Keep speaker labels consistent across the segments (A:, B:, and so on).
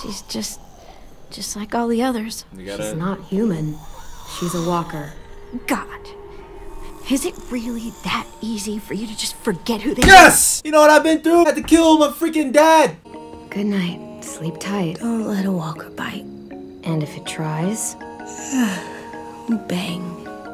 A: She's just like all the others.
B: She's not human. She's a walker.
A: God. Is it really that easy for you to just forget who they are?
C: Yes! You know what I've been through? I had to kill my freaking dad.
B: Good night. Sleep tight.
A: Don't let a walker bite.
B: And if it tries,
A: Bang.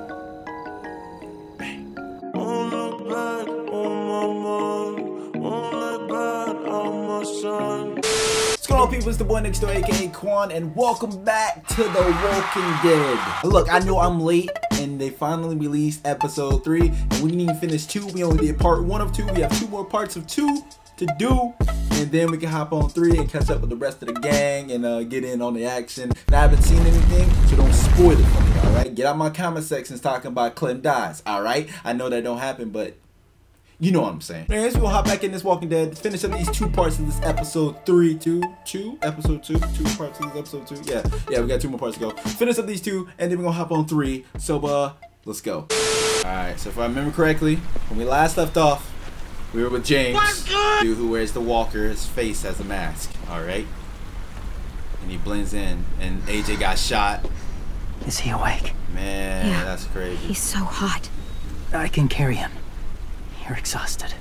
C: What's going on, people? It's the boy next door, aka Quan, and welcome back to The Walking Dead. Look, I know I'm late, and they finally released episode 3, and we didn't even finish 2. We only did part 1 of 2. We have 2 more parts of 2 to do, and then we can hop on 3 and catch up with the rest of the gang and get in on the action. Now, I haven't seen anything, so don't spoil it for me, alright? Get out my comment sections talking about Clem dies, alright? I know that don't happen, but you know what I'm saying. Anyways, we'll hop back in this Walking Dead, finish up these 2 parts of this episode 3, episode 2 parts of this episode 2. Yeah, we got 2 more parts to go. Finish up these 2, and then we're gonna hop on 3. So, let's go. Alright, so if I remember correctly, when we last left off, we were with James, dude who wears the walker. His face has a mask, alright? And he blends in, and AJ got shot.
D: Is he awake?
C: Man,
A: Yeah.
C: that's crazy.
A: He's so hot.
D: I can carry him. You're exhausted.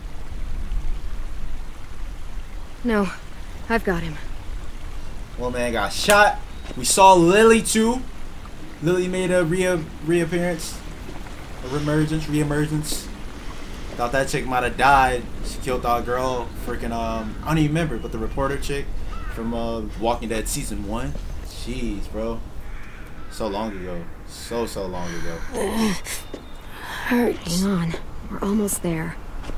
B: no, I've got him.
C: One man got shot. We saw Lily too. Lily made a reappearance, a reemergence. Thought that chick might have died. She killed that girl, freaking I don't even remember, but the reporter chick from Walking Dead season 1. Jeez, bro, so long ago, so long ago.
A: Hurts.
B: Hang on. We're almost there.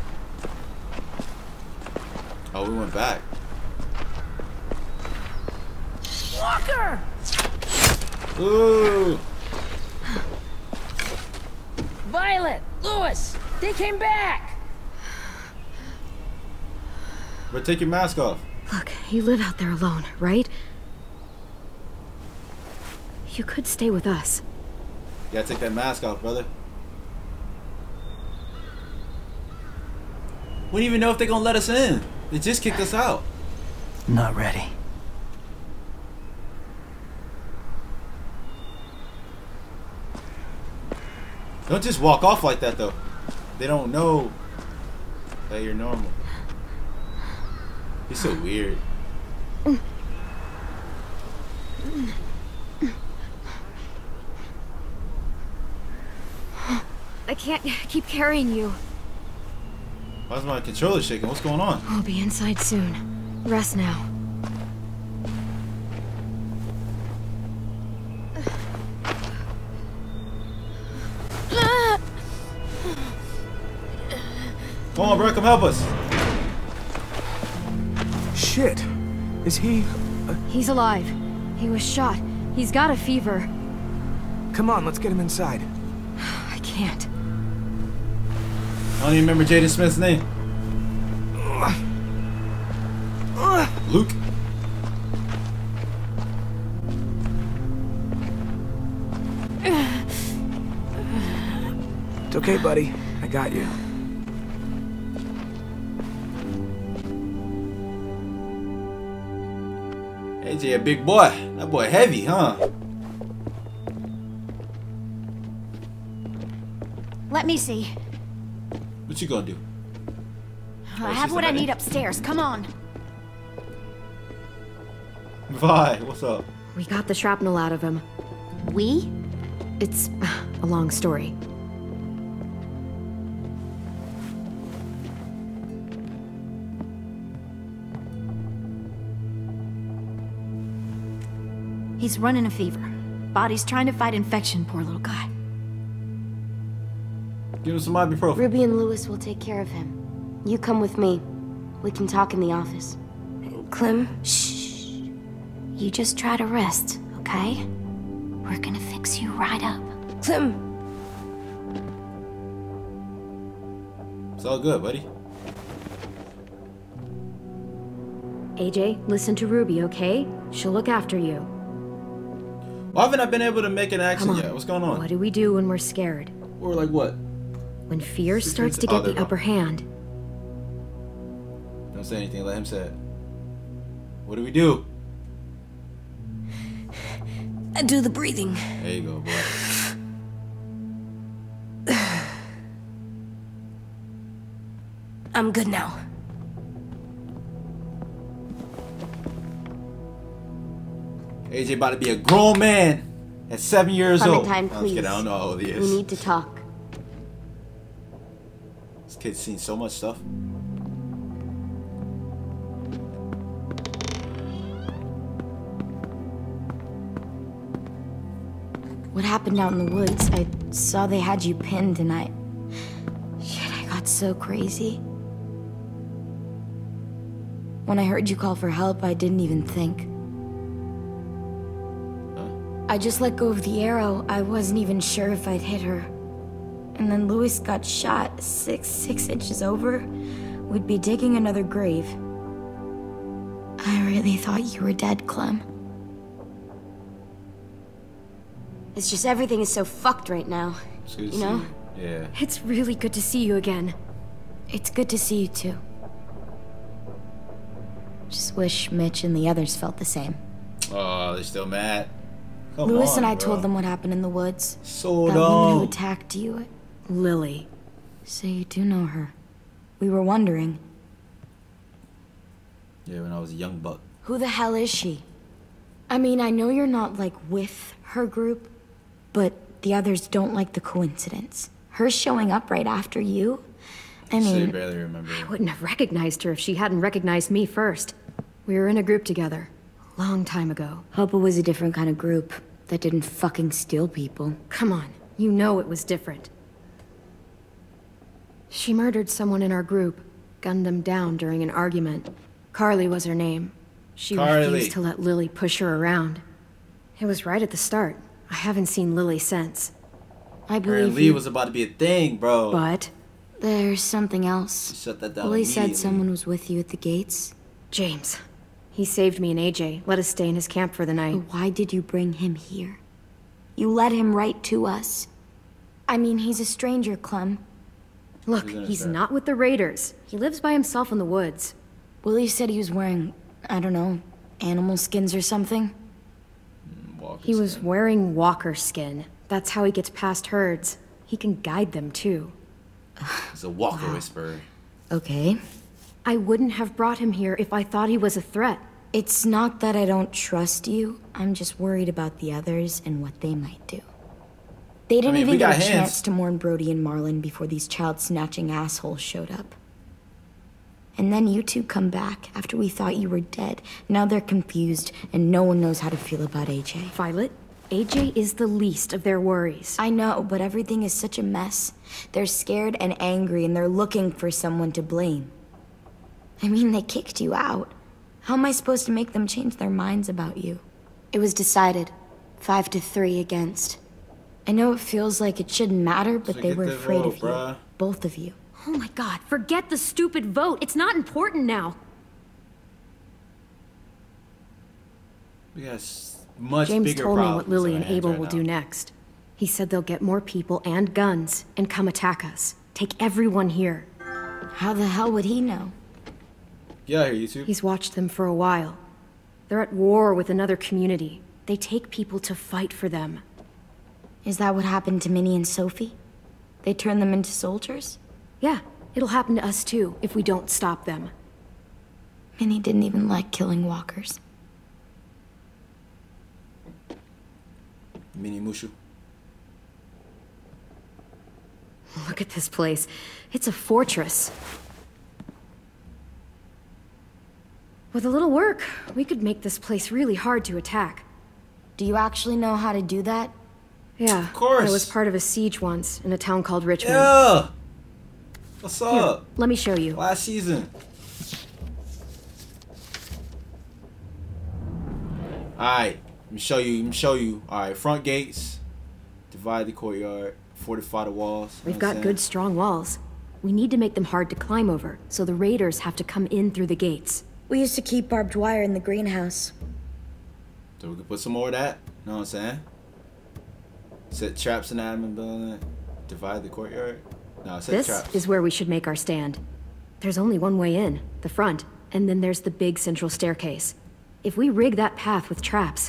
C: Oh, we went back.
A: Walker!
C: Ooh.
E: Violet! Lewis! They came back!
C: But take your mask off.
B: Look, you live out there alone, right? You could stay with us.
C: You gotta take that mask off, brother. We don't even know if they're gonna let us in. They just kicked us out.
D: Not ready.
C: Don't just walk off like that, though. They don't know that you're normal. He's so weird.
B: I can't keep carrying you.
C: Why's my controller shaking? What's going on?
B: We'll be inside soon. Rest now.
C: Come on, bro. Come help us.
F: Shit. Is he...
B: He's alive. He was shot. He's got a fever.
F: Come on, let's get him inside.
B: I can't.
C: I don't even remember Jaden Smith's name. Luke.
F: It's okay, buddy. I got you.
C: AJ, a big boy. That boy heavy, huh?
A: Let me see.
C: What you gonna do?
A: I have what I need upstairs. Come on.
C: Vi, what's up?
B: We got the shrapnel out of him.
A: We?
B: It's a long story.
A: He's running a fever. Body's trying to fight infection, poor little guy.
C: Give him some ibuprofen.
G: Ruby and Lewis will take care of him. You come with me. We can talk in the office.
A: Clem, shh. You just try to rest, okay? We're gonna fix you right up.
G: Clem!
C: It's all good, buddy.
B: AJ, listen to Ruby, okay? She'll look after you.
C: Why haven't I been able to make an action
B: Come on.
C: yet? What's going on?
B: What do we do when we're scared?
C: Or like what?
B: When fear starts to
C: Oh,
B: get
C: there
B: the
C: we go.
B: upper hand.
C: Don't say anything. Let him say it. What do we do?
G: Do the breathing.
C: There you go, boy.
G: I'm good now.
C: AJ about to be a grown man at 7 years old.
G: Clementine,
C: I'm just
G: please.
C: kidding, I don't know how old he is.
G: We need to talk.
C: This kid's seen so much stuff.
A: What happened out in the woods? I saw they had you pinned and Shit, I got so crazy. When I heard you call for help, I didn't even think. I just let go of the arrow. I wasn't even sure if I'd hit her. And then Louis got shot 6 inches over. We'd be digging another grave. I really thought you were dead, Clem.
G: It's just everything is so fucked right now.
C: It's good to
G: You
C: see
G: know?
C: you. Yeah.
B: It's really good to see you again.
A: It's good to see you too. Just wish Mitch and the others felt the same.
C: Oh, they're still mad. Come
A: Louis
C: on,
A: and I
C: bro.
A: told them what happened in the woods.
C: So
A: That woman who
C: dumb.
A: attacked you.
B: Lily.
A: So you do know her. We were wondering,
C: Yeah, when I was a young buck.
A: who the hell is she? I mean, I know you're not, like, with her group, but the others don't like the coincidence. Her showing up right after you? I
C: Say
A: mean,
C: barely remember.
B: I wouldn't have recognized her if she hadn't recognized me first. We were in a group together. Long time ago.
A: hope it was a different kind of group that didn't fucking steal people.
B: Come on, you know it was different. She murdered someone in our group, gunned them down during an argument. Carly was her name. She
C: Carly.
B: refused to let Lily push her around. It was right at the start. I haven't seen Lily since.
A: I
C: Her
A: believe
C: and Lee
A: you,
C: was about to be a thing, bro.
B: But
A: there's something else.
C: Shut that down.
A: Lily said
C: immediately.
A: someone was with you at the gates.
B: James, he saved me and AJ, let us stay in his camp for the night.
A: But why did you bring him here? You led him right to us. I mean, he's a stranger, Clem.
B: Look,
C: He's in his
B: he's
C: bed.
B: not with the Raiders. He lives by himself in the woods.
A: Willie said he was wearing, I don't know, animal skins or something.
C: Walking
B: He was
C: skin.
B: wearing walker skin. That's how he gets past herds. He can guide them, too.
C: He's a walker whisperer.
A: Okay.
B: I wouldn't have brought him here if I thought he was a threat.
A: It's not that I don't trust you. I'm just worried about the others and what they might do. They didn't
C: mean, we
A: even get
C: got
A: a
C: hints.
A: chance to mourn Brody and Marlon before these child-snatching assholes showed up. And then you two come back after we thought you were dead. Now they're confused, and no one knows how to feel about AJ.
B: Violet, AJ is the least of their worries.
A: I know, but everything is such a mess. They're scared and angry, and they're looking for someone to blame. I mean, they kicked you out. How am I supposed to make them change their minds about you?
G: It was decided. 5-3 against.
A: I know it feels like it shouldn't matter, but
C: So
A: they
C: get
A: were
C: the
A: afraid
C: vote,
A: of you.
C: bruh.
A: Both of you.
B: Oh my god, forget the stupid vote. It's not important now.
C: We got much
B: James
C: bigger
B: told me
C: problems
B: what Lily
C: on
B: and
C: our hands
B: Abel
C: right
B: will
C: now.
B: do next. He said they'll get more people and guns and come attack us. Take everyone here.
A: How the hell would he know?
C: Get out here, YouTube.
B: He's watched them for a while. They're at war with another community. They take people to fight for them.
A: Is that what happened to Minnie and Sophie? They turned them into soldiers?
B: Yeah, it'll happen to us too if we don't stop them.
A: Minnie didn't even like killing walkers.
C: Mini Mushu.
B: Look at this place. It's a fortress. With a little work, we could make this place really hard to attack.
A: Do you actually know how to do that?
B: Yeah,
C: Of course.
B: I was part of a siege once in a town called Richmond.
C: Yeah. What's
B: Here,
C: up?
B: let me show you.
C: Last season. Alright, let me show you. Alright, front gates. Divide the courtyard. Fortify the walls. You
B: We've
C: know what
B: got
C: I'm
B: good,
C: saying?
B: strong walls. We need to make them hard to climb over, so the raiders have to come in through the gates.
A: We used to keep barbed wire in the greenhouse.
C: So we can put some more of that. Know what I'm saying? Set traps in the admin building. Divide the courtyard. No, set
B: This
C: traps.
B: is where we should make our stand. There's only one way in, the front, and then there's the big central staircase. If we rig that path with traps,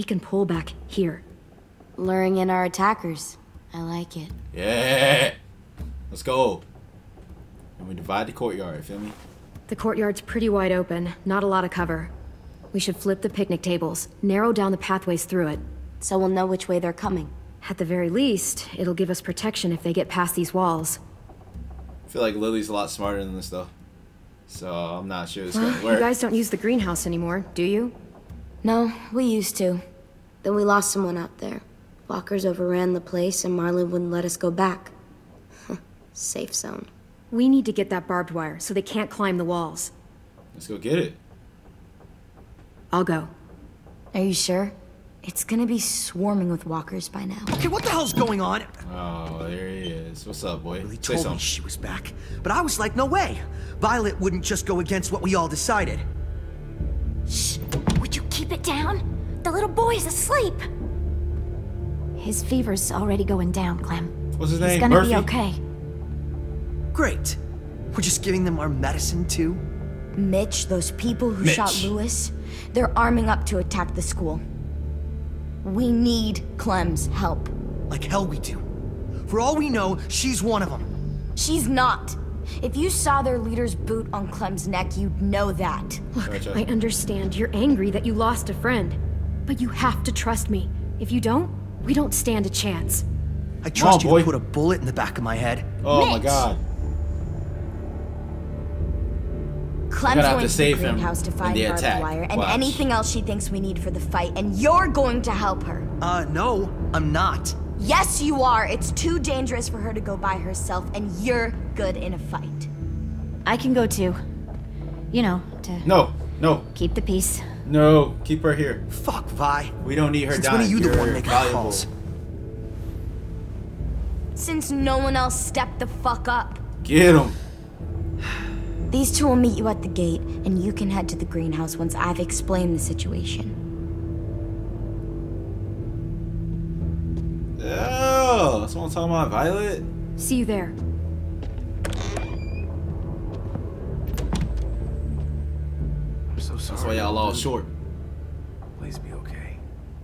B: we can pull back here.
G: Luring in our attackers. I like it.
C: Yeah. Let's go. And we divide the courtyard, feel me?
B: The courtyard's pretty wide open, not a lot of cover. We should flip the picnic tables, narrow down the pathways through it.
G: So we'll know which way they're coming.
B: At the very least, it'll give us protection if they get past these walls.
C: I feel like Lily's a lot smarter than this though. So I'm not sure it's gonna work.
B: You guys don't use the greenhouse anymore, do you?
G: No, we used to. Then we lost someone out there. Walkers overran the place and Marlon wouldn't let us go back. Safe zone.
B: We need to get that barbed wire so they can't climb the walls.
C: Let's go get it.
B: I'll go.
A: Are you sure? It's gonna be swarming with walkers by now.
D: Okay, what the hell's going on?
C: Oh, there he is. What's up, boy?
D: Lily
C: Say
D: told me
C: something.
D: she was back, but I was like, no way. Violet wouldn't just go against what we all decided.
A: Shh! Would you keep it down? The little boy's asleep! His fever's already going down, Clem.
C: What's his
A: He's
C: name?
A: gonna
C: Murphy?
A: be okay.
D: Great. We're just giving them our medicine too?
A: Mitch, those people who
C: Mitch.
A: shot Lewis, they're arming up to attack the school. We need Clem's help.
D: Like hell we do. For all we know, she's one of them.
A: She's not. If you saw their leader's boot on Clem's neck, you'd know that.
C: Gotcha.
B: I understand you're angry that you lost a friend. But you have to trust me. If you don't, we don't stand a chance.
D: I trust you
C: boy.
D: to put a bullet in the back of my head.
C: Oh my
A: Mitch!
C: god.
A: Clem's
C: gonna have
A: going
C: to
A: to
C: save
A: the
C: him
A: greenhouse to
C: in
A: find
C: the
A: barbed
C: attack.
A: wire and
C: Watch.
A: anything else she thinks we need for the fight, and you're going to help her.
D: No, I'm not.
A: Yes, you are. It's too dangerous for her to go by herself, and you're good in a fight.
H: I can go too. You know, to
C: No, no,
H: keep the peace.
C: no. Keep her here.
D: Fuck, Vi.
C: We don't need her
D: Since
C: dying.
D: when are you the
C: You're
D: one making the
C: valuable.
D: calls?
A: Since no one else stepped the fuck up.
C: Get him.
A: These two will meet you at the gate, and you can head to the greenhouse once I've explained the situation.
C: Oh, that's what I'm talking about, Violet.
B: See you there.
F: I'm so sorry.
C: That's why y'all all short.
F: Please be okay.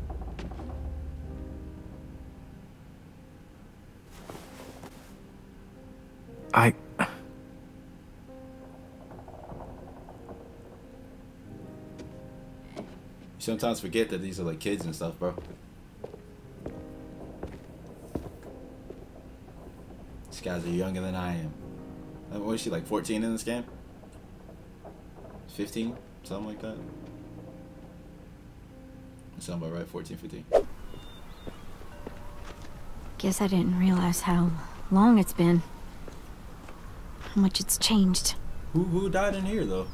C: You sometimes forget that these are like kids and stuff, bro. These guys are younger than I am. What is she, like 14 in this game? 15? Something like that? Sound about right, 14, 15.
H: Guess I didn't realize how long it's been. How much it's changed.
C: Who died in here, though?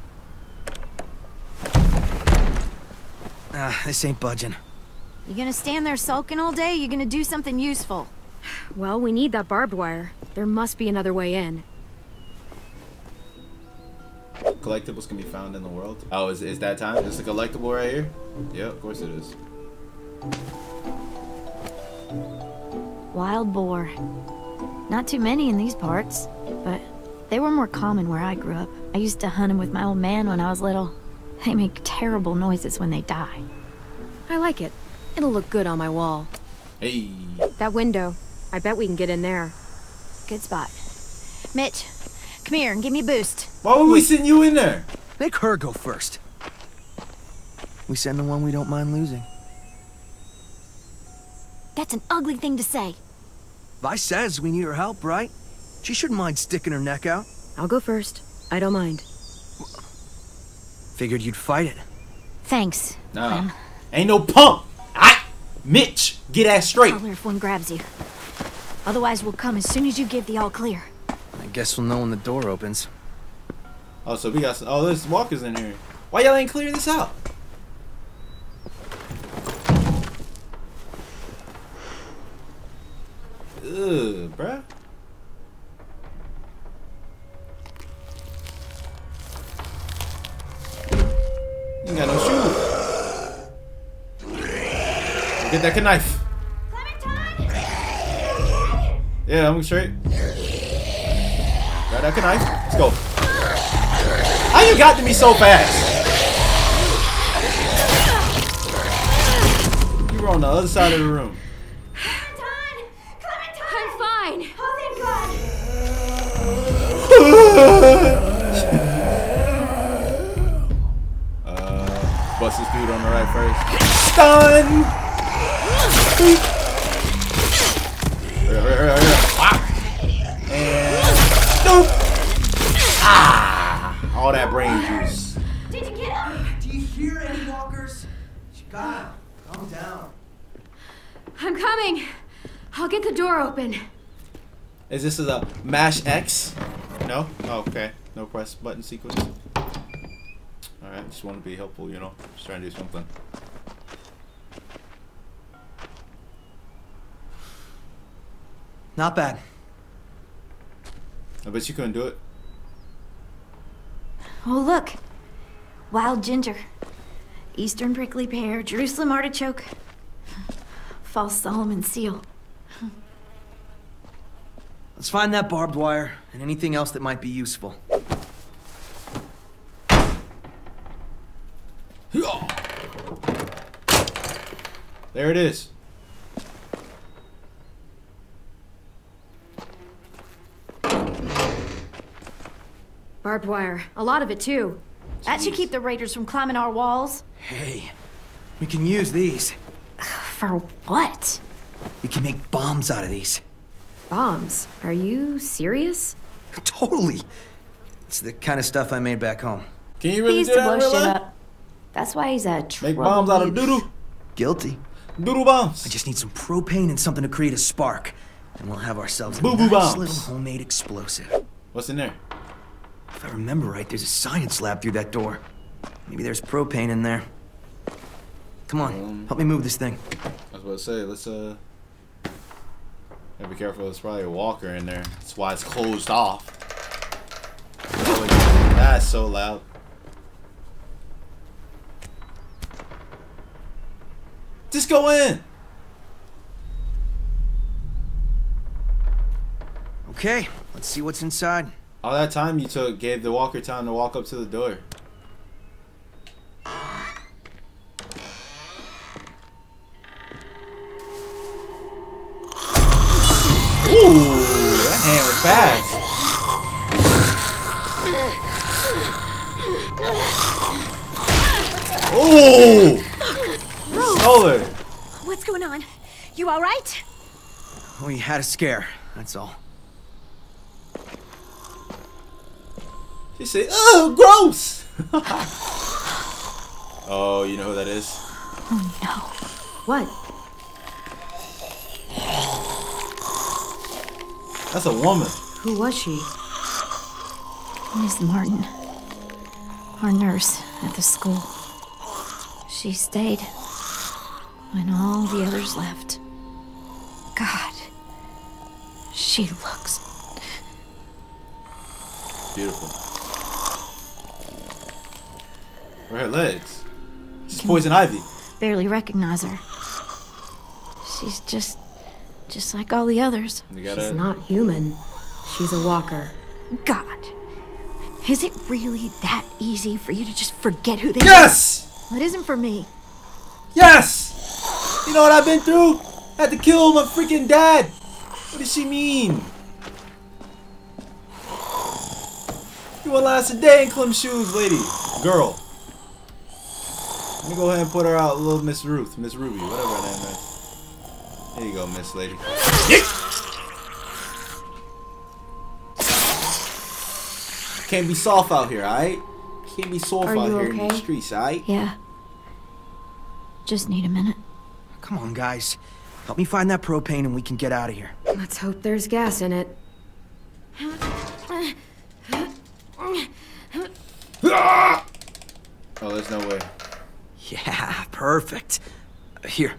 D: This ain't budging.
H: You gonna stand there sulking all day? You gonna do something useful?
B: Well, we need that barbed wire. There must be another way in.
C: Collectibles can be found in the world. Oh, is that time? Is this a collectible right here? Yeah, of course it is.
H: Wild boar. Not too many in these parts, but they were more common where I grew up. I used to hunt them with my old man when I was little. They make terrible noises when they die.
B: I like it. It'll look good on my wall.
C: Hey.
B: That window. I bet we can get in there.
H: Good spot. Mitch, come here and give me a boost.
C: Why would we send you in there?
D: Make her go first. We send the one we don't mind losing.
H: That's an ugly thing to say.
D: Vi says we need her help, right? She shouldn't mind sticking her neck out.
B: I'll go first. I don't mind.
D: Figured you'd fight it.
H: Thanks.
C: Nah.
H: Clem.
C: Ain't no pump. Mitch, get ass straight.
H: Holler if one grabs you. Otherwise, we'll come as soon as you give the all clear.
D: I guess we'll know when the door opens.
C: Oh, so we got some. Oh, there's walkers in here. Why y'all ain't clear this out? Ugh, bruh. You ain't got no shoes. Get that knife. Yeah, I'm straight. Grab that knife. Let's go. How you got to me so fast? on the other side of the room.
B: Clementine! I'm fine.
A: Oh, thank God.
C: Bust this dude on the right first. Stun! Hurry up. And nope. All that brain juice.
A: Did you get him?
D: Do you hear any walkers? God, calm down.
B: I'm coming. I'll get the door open.
C: Is this a mash X? No? Oh, okay. No press button sequence. Alright, just want to be helpful, you know. Just trying to do something.
D: Not bad.
C: I bet you couldn't do it.
H: Oh, look. Wild ginger. Eastern prickly pear, Jerusalem artichoke. False Solomon seal.
D: Let's find that barbed wire and anything else that might be useful.
C: There it is.
B: Barbed wire. A lot of it, too.
H: That should keep the raiders from climbing our walls.
D: Hey, we can use these.
H: For what?
D: We can make bombs out of these.
B: Bombs. Are you serious?
D: Totally. It's the kind of stuff I made back home.
C: Can you
H: He
C: really
H: used
C: do
H: to
C: that in
H: blow
C: real
H: shit
C: life?
H: up. That's why he's a
C: Make bombs out of doodoo.
D: Guilty.
C: Doodoo bombs.
D: I just need some propane and something to create a spark. And we'll have ourselves a
C: Boo-boo
D: nice
C: bombs.
D: little homemade explosive.
C: What's in there?
D: If I remember right, there's a science lab through that door. Maybe there's propane in there. Come on, help me move this thing.
C: I was about to say, let's gotta be careful, there's probably a walker in there. That's why it's closed off. Oh, that's so loud. Just go in!
D: Okay, let's see what's inside.
C: All that time you took gave the walker time to walk up to the door. Ooh, that hand was fast. Ooh! Stole her.
H: What's going on? You all right?
D: We had a scare, that's all.
C: She said, "Oh, gross!" Oh, you know who that is?
H: Oh no.
B: What?
C: That's a woman.
B: Who was she?
H: Miss Martin. Our nurse at the school. She stayed when all the others left. God. She looks
C: Beautiful. Where are her legs? She's poison ivy.
H: barely recognize her. She's just like all the others.
C: You
B: She's
C: gotta.
B: not human. She's a walker.
H: God. Is it really that easy for you to just forget who they
C: Yes!
H: are? Well, it isn't for me.
C: Yes! You know what I've been through? I had to kill my freaking dad. What does she mean? You won't last a day in Clem shoes, lady. Girl. Let me go ahead and put her out, little Miss Ruth, Miss Ruby, whatever her name is. There you go, Miss Lady. Can't be soft out here, alright? Can't be soft
B: Are
C: out
B: you
C: here in the
B: okay?
C: streets, alright?
H: Yeah. Just need a minute.
D: Come on, guys. Help me find that propane and we can get out of here.
B: Let's hope there's gas in it.
C: Oh, there's no way.
D: Yeah, perfect. Here.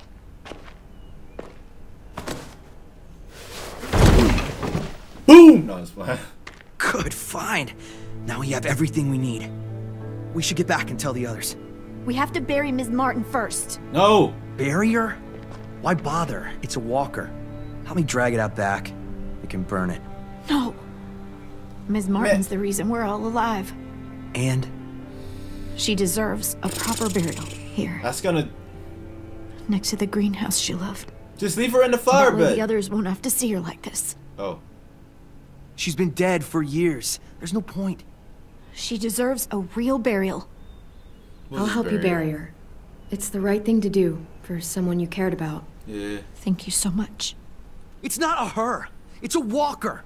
C: Boom! No, it's fine.
D: Good find. Now we have everything we need. We should get back and tell the others.
H: We have to bury Ms. Martin first.
C: No!
D: Barrier? Why bother? It's a walker. Help me drag it out back. We can burn it.
H: No. Ms. Martin's the reason we're all alive.
D: And
H: She deserves a proper burial here.
C: That's gonna...
H: next to the greenhouse she loved.
C: Just leave her in the flower
H: That way the
C: bed.
H: others won't have to see her like this.
C: Oh.
D: She's been dead for years. There's no point.
H: She deserves a real burial.
B: I'll help you bury her. It's the right thing to do for someone you cared about.
C: Yeah.
H: Thank you so much.
D: It's not a her. It's a walker.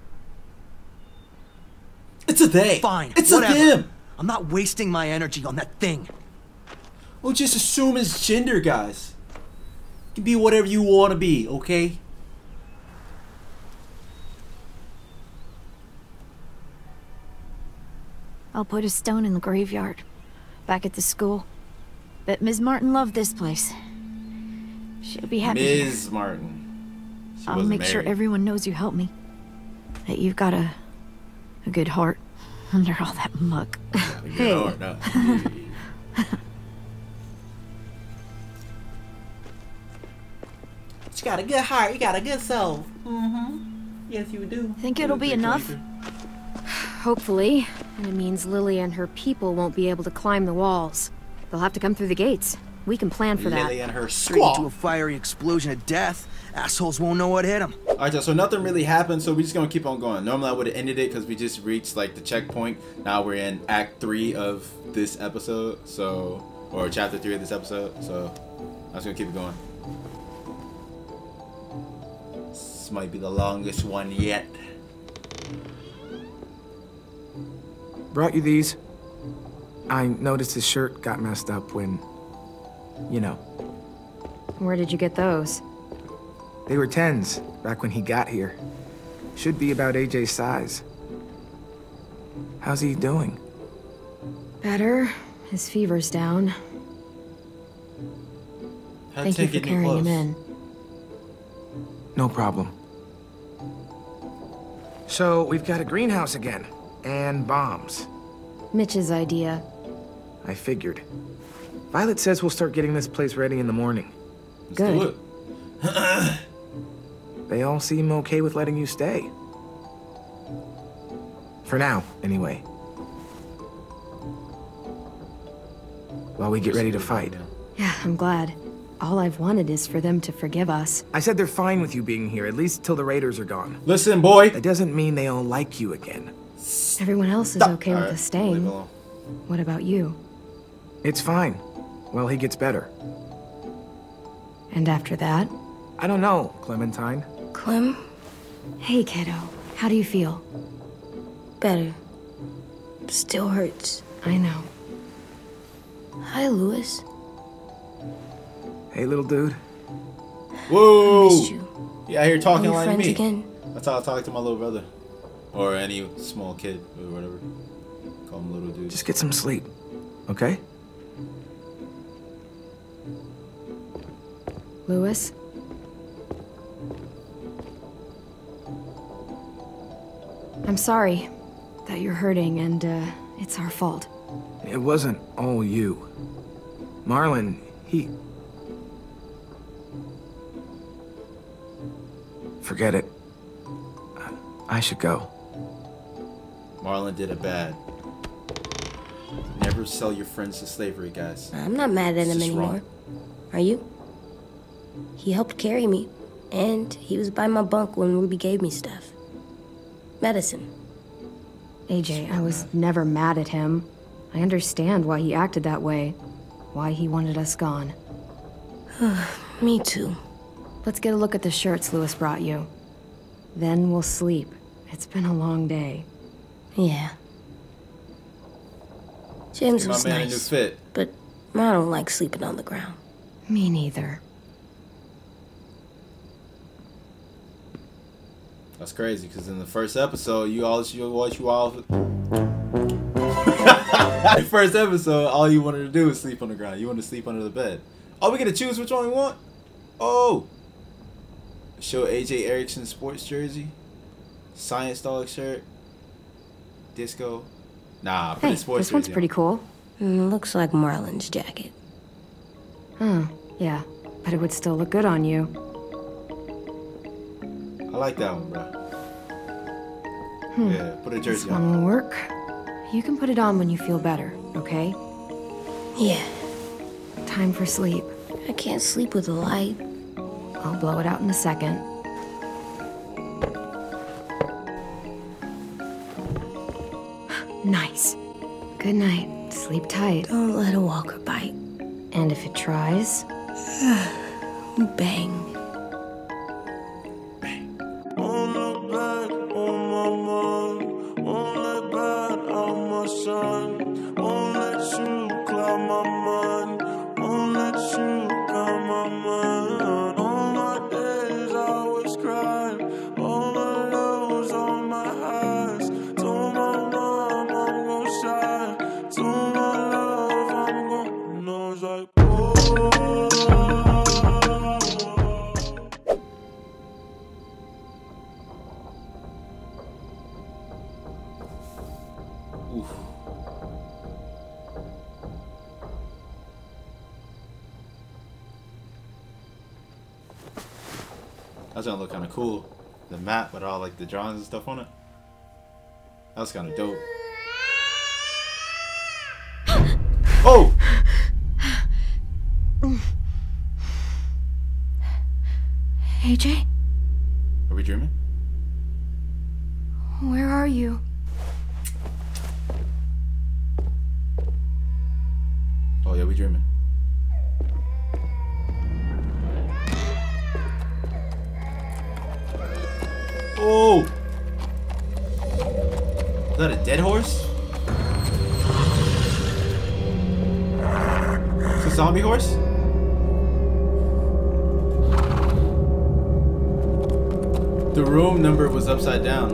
C: It's a they.
D: Fine.
C: It's
D: whatever.
C: a them.
D: I'm not wasting my energy on that thing.
C: Well, just assume it's gender, guys. You can be whatever you want to be, okay?
H: I'll put a stone in the graveyard, back at the school. Bet Ms. Martin loved this place. She'll be happy.
C: Ms. Martin. She
H: I'll
C: wasn't
H: make sure
C: married.
H: everyone knows you helped me. That you've got a good heart under all that muck.
C: Hey. No. You got a good heart. You got a good soul. Yes, you do.
H: Think it'll be enough?
B: Hopefully. And it means Lily and her people won't be able to climb the walls. They'll have to come through the gates. We can plan for that.
C: Lily and her
D: Straight into a
C: squaw.
D: fiery explosion of death. Assholes won't know what hit them.
C: Alright, so nothing really happened, so we're just gonna keep on going. Normally I would have ended it because we just reached like the checkpoint. Now we're in Act 3 of this episode, or Chapter 3 of this episode, so I'm just gonna keep it going. This might be the longest one yet.
F: Brought you these. I noticed his shirt got messed up when, you know.
B: Where did you get those?
F: They were 10s back when he got here. Should be about AJ's size. How's he doing?
B: Better. His fever's down. Thank you for carrying him in.
F: No problem. So, we've got a greenhouse again. And bombs.
B: Mitch's idea.
F: I figured. Violet says we'll start getting this place ready in the morning.
C: Let's do it.
F: They all seem okay with letting you stay. For now, anyway. While we get ready to fight.
B: Yeah, I'm glad. All I've wanted is for them to forgive us.
F: I said they're fine with you being here, at least till the raiders are gone.
C: Listen, boy.
F: That doesn't mean they all like you again.
B: Everyone else is okay with us staying. What about you?
F: It's fine. Well, he gets better.
B: And after that?
F: I don't know, Clementine.
G: Clem?
B: Hey, kiddo. How do you feel?
G: Better. Still hurts.
B: I know.
G: Hi, Louis.
F: Hey, little dude.
C: Whoa!
G: Missed you.
C: Yeah, I hear talking
G: Are you
C: like
G: friends
C: me.
G: again?
C: That's how I talk to my little brother. Or any small kid, or whatever. Call him little dude.
F: Just get some sleep, okay?
B: Louis? I'm sorry that you're hurting, and it's our fault.
F: It wasn't all you. Marlon, he... Forget it. I should go.
C: Marlon did it bad. Never sell your friends to slavery, guys.
G: I'm not mad at
C: It's
G: him
C: just
G: anymore.
C: wrong.
G: Are you? He helped carry me, and he was by my bunk when Ruby gave me stuff. Medicine.
B: AJ, I was never mad at him. I understand why he acted that way. Why he wanted us gone.
G: Me too.
B: Let's get a look at the shirts Louis brought you. Then we'll sleep. It's been a long day.
G: Yeah. James
C: Give my
G: was
C: man a new
G: nice,
C: fit.
G: but I don't like sleeping on the ground.
B: Me neither.
C: That's crazy, because in the first episode, the first episode, all you wanted to do was sleep on the ground. You wanted to sleep under the bed. Oh, we get to choose which one we want? Oh! Show AJ Erickson sports jersey. Science dog shirt. Disco. Nah, put
B: Hey,
C: a sports
B: this one's
C: jersey
B: pretty
C: on.
B: cool.
G: Looks like Marlon's jacket.
B: Yeah, but it would still look good on you.
C: I like that one, bro. Yeah, put a
B: This
C: jersey
B: one
C: on.
B: will work. You can put it on when you feel better, okay?
G: Yeah.
B: Time for sleep.
G: I can't sleep with a light.
B: I'll blow it out in a second. Nice. Good night. Sleep tight.
G: Don't let a walker bite.
B: And if it tries?
G: Bang.
C: Oof. That's gonna look kind of cool. The map with all like the drawings and stuff on it. That was kind of dope. Oh!
B: AJ?
C: Are we dreaming?
B: Where are you?
C: Oh yeah, we dreaming. Oh! Is that a dead horse? It's a zombie horse? The room number was upside down.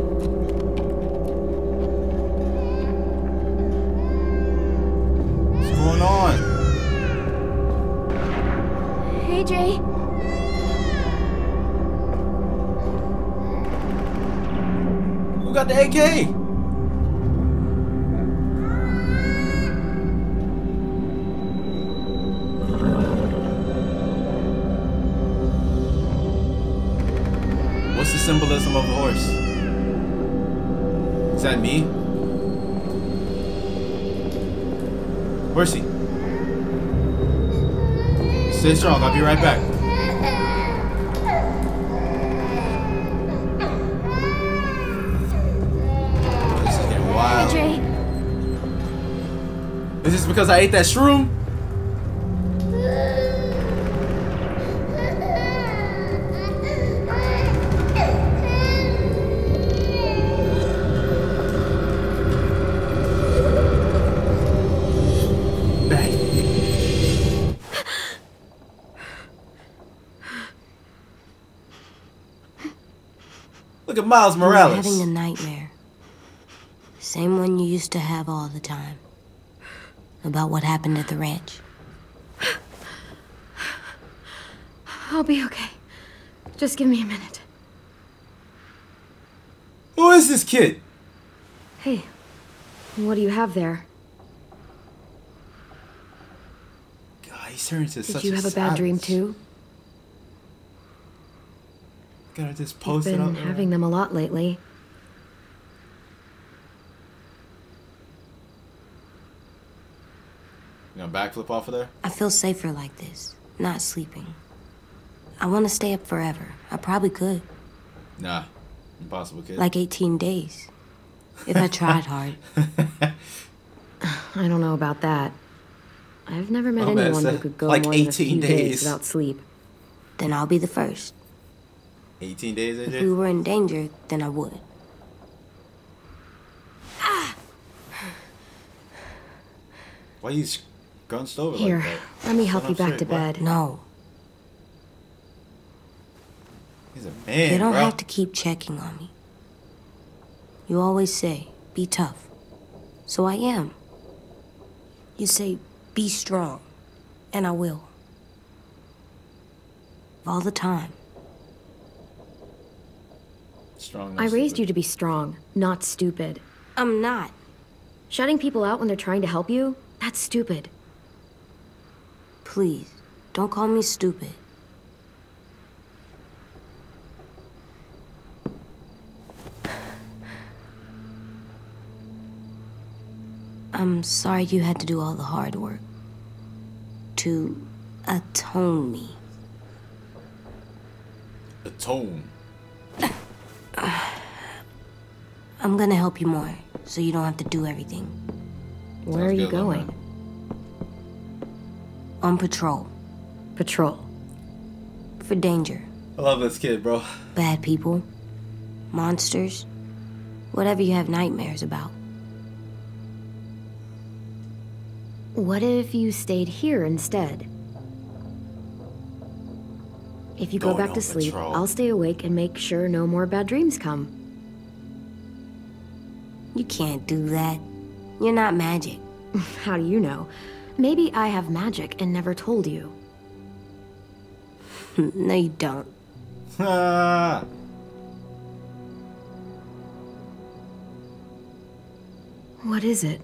C: What's going on?
B: AJ?
C: Who got the AK? What's the symbolism of the horse? Is that me? Horsey. Stay strong, I'll be right back. This is getting wild.
B: AJ?
C: Is this because I ate that shroom? Look at Miles Morales.
G: I'm having a nightmare. Same one you used to have all the time. About what happened at the ranch.
B: I'll be okay. Just give me a minute.
C: Who is this kid?
B: Hey, what do you have there?
C: God, he's turned into such a
B: Did you have a bad dream
C: savage.
B: too?
C: Gotta just
B: You've
C: post it
B: been
C: up.
B: having them a lot lately.
C: You gonna backflip off of there?
G: I feel safer like this, not sleeping. I want to stay up forever. I probably could.
C: Nah, impossible, kid.
G: Like 18 days. If I tried hard.
B: I don't know about that. I've never met
C: My man
B: anyone who
C: said,
B: could go
C: like
B: more than a
C: 18
B: few
C: days.
B: days without sleep.
G: Then I'll be the first.
C: 18 days,
G: If we
C: AJ?
G: were in danger, then I would.
C: Why you scrunched over
B: Here,
C: like that?
B: let me help
C: Sit
B: you
C: up
B: back
C: straight,
B: to
C: bro.
B: bed.
G: No,
C: He's a man,
G: you don't
C: bro.
G: have to keep checking on me. You always say, be tough. So I am. You say, be strong. And I will. All the time.
C: Strong,
B: I raised you to be strong, not stupid.
G: I'm not.
B: Shutting people out when they're trying to help you? That's stupid.
G: Please, don't call me stupid. I'm sorry you had to do all the hard work. To Atone me.
C: Atone.
G: I'm gonna help you more, so you don't have to do everything.
B: Where are you going?
G: On patrol.
B: Patrol.
G: For danger.
C: I love this kid, bro.
G: Bad people. Monsters. Whatever you have nightmares about.
B: What if you stayed here instead? If you go
C: Going
B: back to
C: on
B: sleep,
C: patrol.
B: I'll stay awake and make sure no more bad dreams come.
G: You can't do that. You're not magic.
B: How do you know? Maybe I have magic and never told you.
G: No, you don't.
C: Ah.
B: What is it?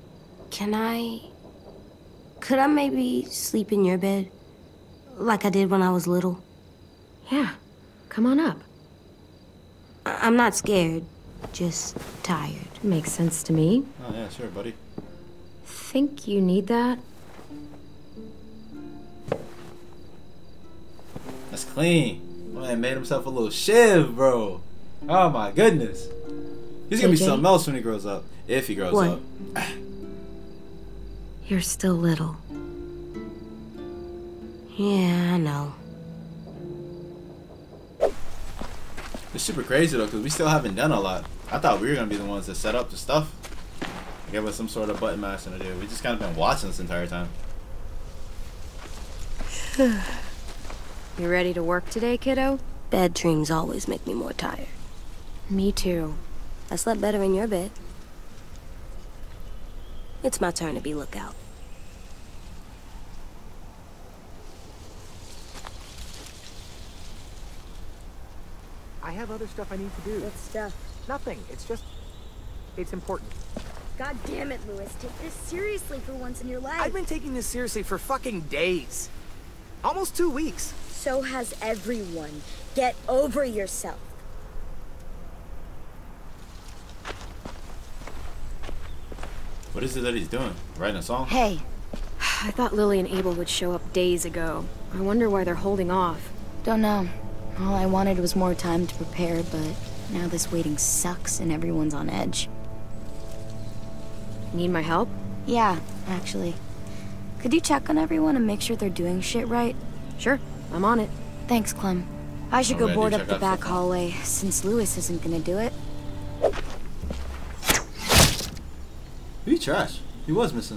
G: Could I maybe sleep in your bed? Like I did when I was little?
B: Yeah, come on up.
G: I'm not scared. Just tired.
B: Makes sense to me.
C: Oh yeah, sure, buddy.
B: Think you need that?
C: That's clean. My man made himself a little shiv, bro. Oh my goodness. He's gonna be
B: AJ?
C: something else when he grows up. If he grows
G: What?
C: up.
B: You're still little.
G: Yeah, I know.
C: It's super crazy though, because we still haven't done a lot. I thought we were gonna be the ones that set up the stuff. Give us some sort of button mashing to do. We just kind of been watching this entire time.
B: You ready to work today, kiddo?
G: Bad dreams always make me more tired.
B: Me too.
G: I slept better in your bed. It's my turn to be lookout.
F: I have other stuff I need to do.
I: What stuff?
F: Nothing. It's important.
I: God damn it, Louis. Take this seriously for once in your life.
F: I've been taking this seriously for fucking days. Almost 2 weeks.
I: So has everyone. Get over yourself.
C: What is it that he's doing? Writing a song?
B: Hey. I thought Lily and Abel would show up days ago. I wonder why they're holding off.
A: Don't know. All I wanted was more time to prepare, but now this waiting sucks and everyone's on edge.
B: Need my help?
A: Yeah, actually. Could you check on everyone and make sure they're doing shit right?
B: Sure, I'm on it.
A: Thanks, Clem. I should
C: Oh,
A: go
C: yeah,
A: board
C: do
A: up
C: check
A: the
C: out
A: back
C: stuff.
A: hallway, since Louis isn't gonna do it.
C: He trash. He was missing.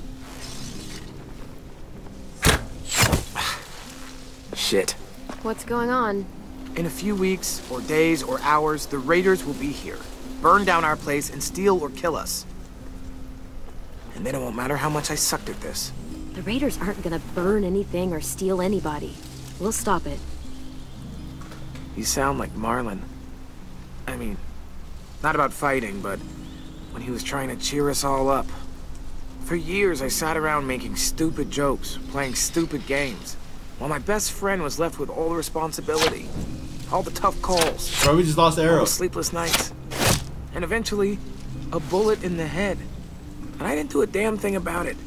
F: Shit.
B: What's going on?
F: In a few weeks, or days, or hours, the raiders will be here. Burn down our place and steal or kill us. And then it won't matter how much I sucked at this.
B: The raiders aren't gonna burn anything or steal anybody. We'll stop it.
F: You sound like Marlon. I mean, not about fighting, but when he was trying to cheer us all up. For years, I sat around making stupid jokes, playing stupid games, while my best friend was left with all the responsibility, all the tough calls,
C: Bro, we just lost the
F: all
C: arrow.
F: the sleepless nights, and eventually, a bullet in the head. And I didn't do a damn thing about it.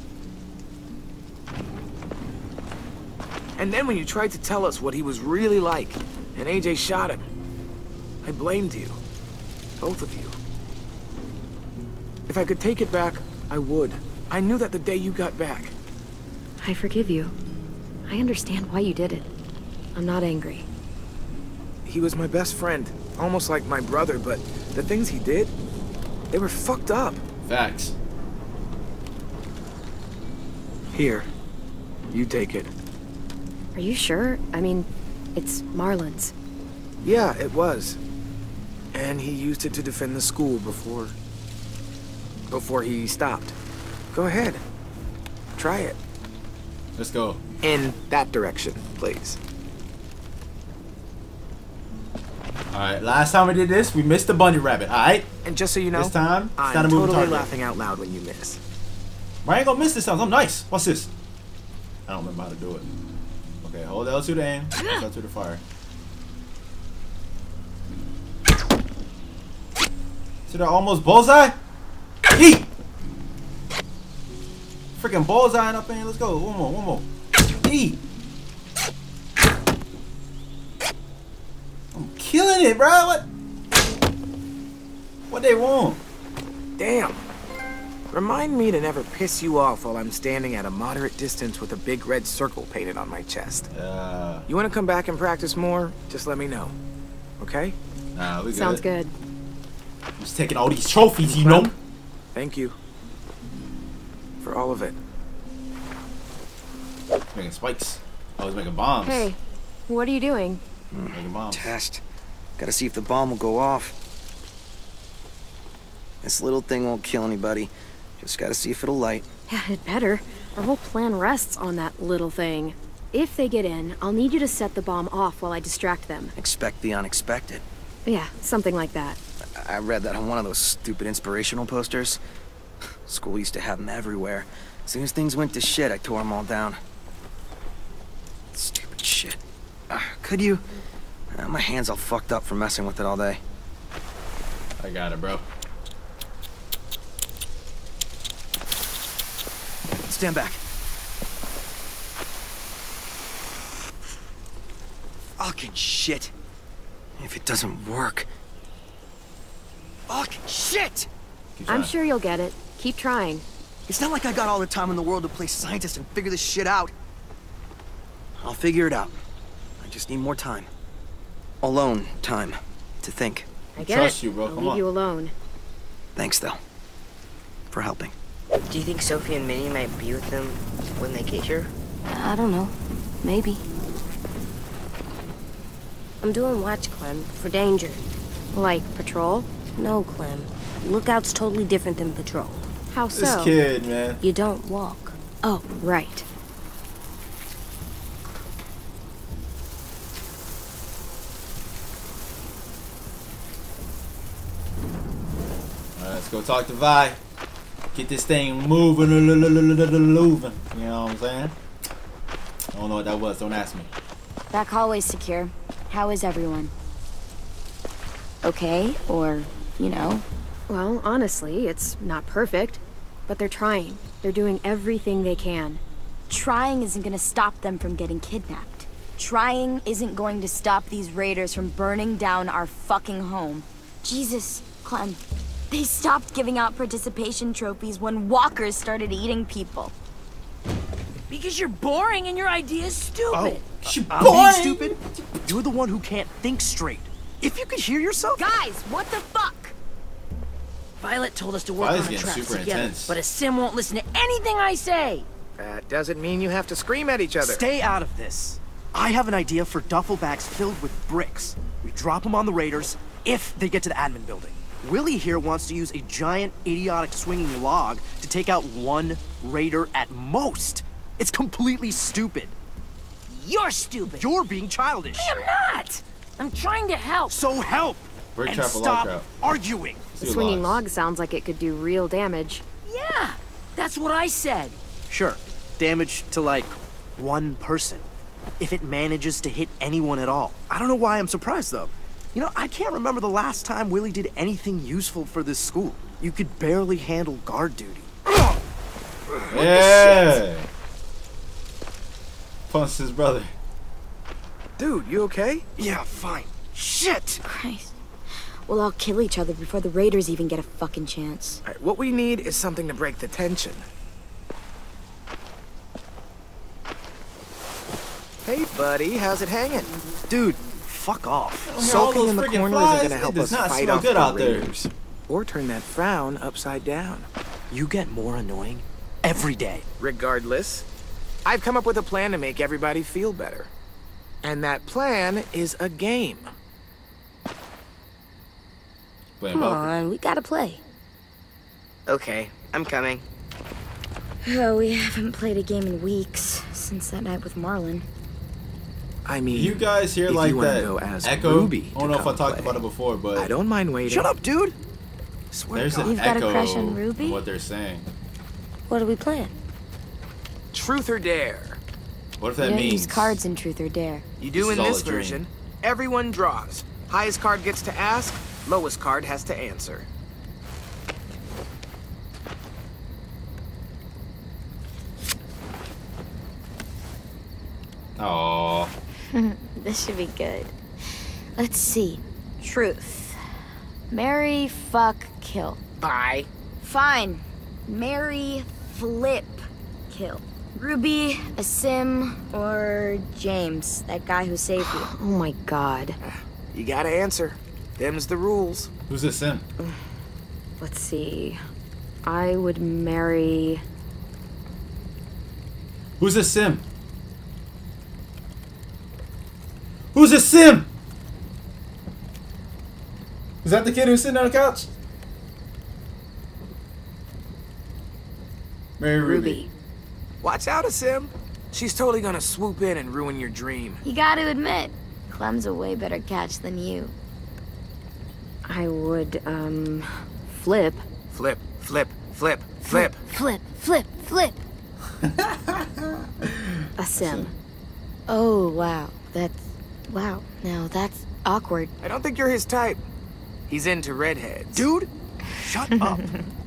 F: And then when you tried to tell us what he was really like, and AJ shot him, I blamed you. Both of you. If I could take it back, I would. I knew that the day you got back.
B: I forgive you. I understand why you did it. I'm not angry.
F: He was my best friend, almost like my brother, but the things he did, they were fucked up.
C: Facts.
F: Here, you take it.
B: Are you sure? I mean, it's Marlon's.
F: Yeah, it was. And he used it to defend the school before he stopped. Go ahead. Try it.
C: Let's go.
F: In that direction, please.
C: Alright, last time we did this, we missed the bunny rabbit, alright?
F: And just so you know,
C: This time, it's
F: I'm
C: time to move
F: totally
C: target.
F: laughing out loud when you miss.
C: I ain't gonna miss this time. I'm nice. What's this? I don't remember how to do it. Okay, hold L2 to aim. Hold L2 to fire. See that almost bullseye? Eat! Freaking bullseye up in here. Let's go. One more. Eat! in it, bro. What they want?
F: Damn. Remind me to never piss you off while I'm standing at a moderate distance with a big red circle painted on my chest. You want to come back and practice more? Just let me know. Okay?
C: Nah, we good.
B: Sounds good.
C: Just taking all these trophies, you know?
F: Thank you. For all of it.
C: Making spikes. I was making bombs.
B: Hey, what are you doing?
C: Making bombs.
D: Test. Gotta see if the bomb will go off. This little thing won't kill anybody. Just gotta see if it'll light.
B: Yeah, it better. Our whole plan rests on that little thing. If they get in, I'll need you to set the bomb off while I distract them.
D: Expect the unexpected.
B: Yeah, something like that.
D: I read that on one of those stupid inspirational posters. School used to have them everywhere. As soon as things went to shit, I tore them all down. Stupid shit. Could you? My hand's all fucked up from messing with it all day.
C: I got it, bro.
D: Stand back. Fucking shit. If it doesn't work. Fucking shit!
B: I'm sure you'll get it. Keep trying.
D: It's not like I got all the time in the world to play scientist and figure this shit out. I'll figure it out. I just need more time. Alone time to think.
B: I get
C: Trust
B: it.
C: you, bro.
B: I'll
C: Come
B: leave
C: on.
B: you alone.
D: Thanks, though. For helping.
G: Do you think Sophie and Minnie might be with them when they get here? I don't know. Maybe. I'm doing watch, Clem, for danger.
B: Like patrol?
G: No, Clem. Lookout's totally different than patrol.
B: How so?
C: This kid, man.
G: You don't walk.
B: Oh, right.
C: Alright, let's go talk to Vi. Get this thing moving, moving. You know what I'm saying? I don't know what that was. Don't ask me.
A: Back hallway's secure. How is everyone? Okay, or, you know?
B: Well, honestly, it's not perfect, but they're trying. They're doing everything they can.
A: Trying isn't gonna stop them from getting kidnapped. Trying isn't going to stop these raiders from burning down our fucking home. Jesus, Clem. They stopped giving out participation trophies when walkers started eating people.
E: Because you're boring and your idea's stupid.
J: I'm being stupid? You're the one who can't think straight. If you could hear yourself...
E: Guys, what the fuck? Violet told us to work
C: Violet's
E: on the
C: getting
E: traps
C: super
E: together,
C: intense.
E: but a sim won't listen to anything I say.
F: That doesn't mean you have to scream at each other.
J: Stay out of this. I have an idea for duffel bags filled with bricks. We drop them on the raiders if they get to the admin building. Willie here wants to use a giant, idiotic swinging log to take out one raider at most. It's completely stupid.
E: You're stupid.
J: You're being childish.
E: I am not. I'm trying to help.
J: So help!
C: Brick
J: And
C: trap or log
J: stop
C: trap?
J: arguing.
B: The swinging log sounds like it could do real damage.
E: Yeah, that's what I said.
J: Sure, damage to like one person. If it manages to hit anyone at all. I don't know why I'm surprised though. You know, I can't remember the last time Willie did anything useful for this school. You could barely handle guard duty.
C: Yeah. Punched his brother.
F: Dude, you okay?
J: Yeah, fine. Shit!
A: Christ. We'll all kill each other before the raiders even get a fucking chance.
F: All right, what we need is something to break the tension. Hey, buddy, how's it hanging?
J: Dude, fuck off.
C: All
F: Sulking
C: those
F: in the
C: freaking
F: corner
C: flies,
F: isn't gonna
C: it
F: help
C: does
F: us
C: not
F: fight
C: smell
F: off
C: good
F: the
C: out there.
F: raiders. Or turn that frown upside down.
J: You get more annoying every day.
F: Regardless, I've come up with a plan to make everybody feel better. And that plan is a game.
G: Come on, we gotta play.
E: Okay, I'm coming.
A: Oh, we haven't played a game in weeks, since that night with Marlon.
F: I mean,
C: You guys hear
F: if
C: like
F: you wanna
C: that
F: go as
C: echo?
F: Ruby
C: I don't
F: to
C: know if I
F: come
C: talked
F: play.
C: about it before, but
F: I don't mind waiting.
J: Shut up, dude! Swear
C: there's
J: to
C: an
J: God.
A: You've got a
C: echo
A: crush on Ruby?
C: in what they're saying.
G: What are we playing?
F: Truth or dare?
C: What if
A: You
C: that
A: don't
C: means?
A: use cards in Truth or Dare.
F: You do
C: This is
F: in
C: all
F: this
C: a dream.
F: version. Everyone draws. Highest card gets to ask, lowest card has to answer.
C: Aww.
A: This should be good. Let's see.
H: Truth. Marry, fuck, kill.
B: Bye.
A: Fine. Marry, flip, kill. Ruby, Aasim, or James, that guy who saved you.
B: Oh my god.
F: You gotta answer. Them's the rules.
C: Who's this Sim?
B: Let's see. I would marry...
C: Who's this Sim? Who's this Sim? Is that the kid who's sitting on the couch? Marry Ruby.
F: Watch out, Aasim. She's totally gonna swoop in and ruin your dream.
A: You gotta admit, Clem's a way better catch than you.
B: I would, flip.
F: Flip, flip, flip, flip.
H: Flip, flip, flip.
B: Aasim.
A: Oh, wow. Wow. Now that's awkward.
F: I don't think you're his type. He's into redheads.
J: Dude, shut up.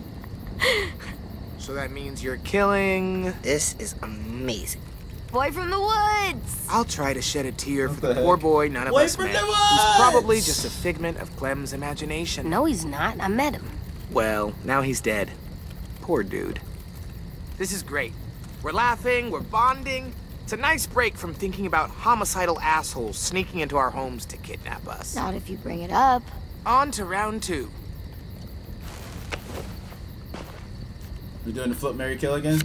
F: So that means you're killing...
K: This is amazing.
A: Boy from the woods!
F: I'll try to shed a tear for
C: the
F: the
C: heck?
F: poor boy none of
C: Boy
F: us
C: from
F: met,
C: the
F: who's probably
C: woods!
F: just a figment of Clem's imagination.
G: No, he's not. I met him.
F: Well, now he's dead. Poor dude. This is great. We're laughing, we're bonding. It's a nice break from thinking about homicidal assholes sneaking into our homes to kidnap us.
A: Not if you bring it up.
F: On to round 2.
C: We're doing the flip, marry, kill again?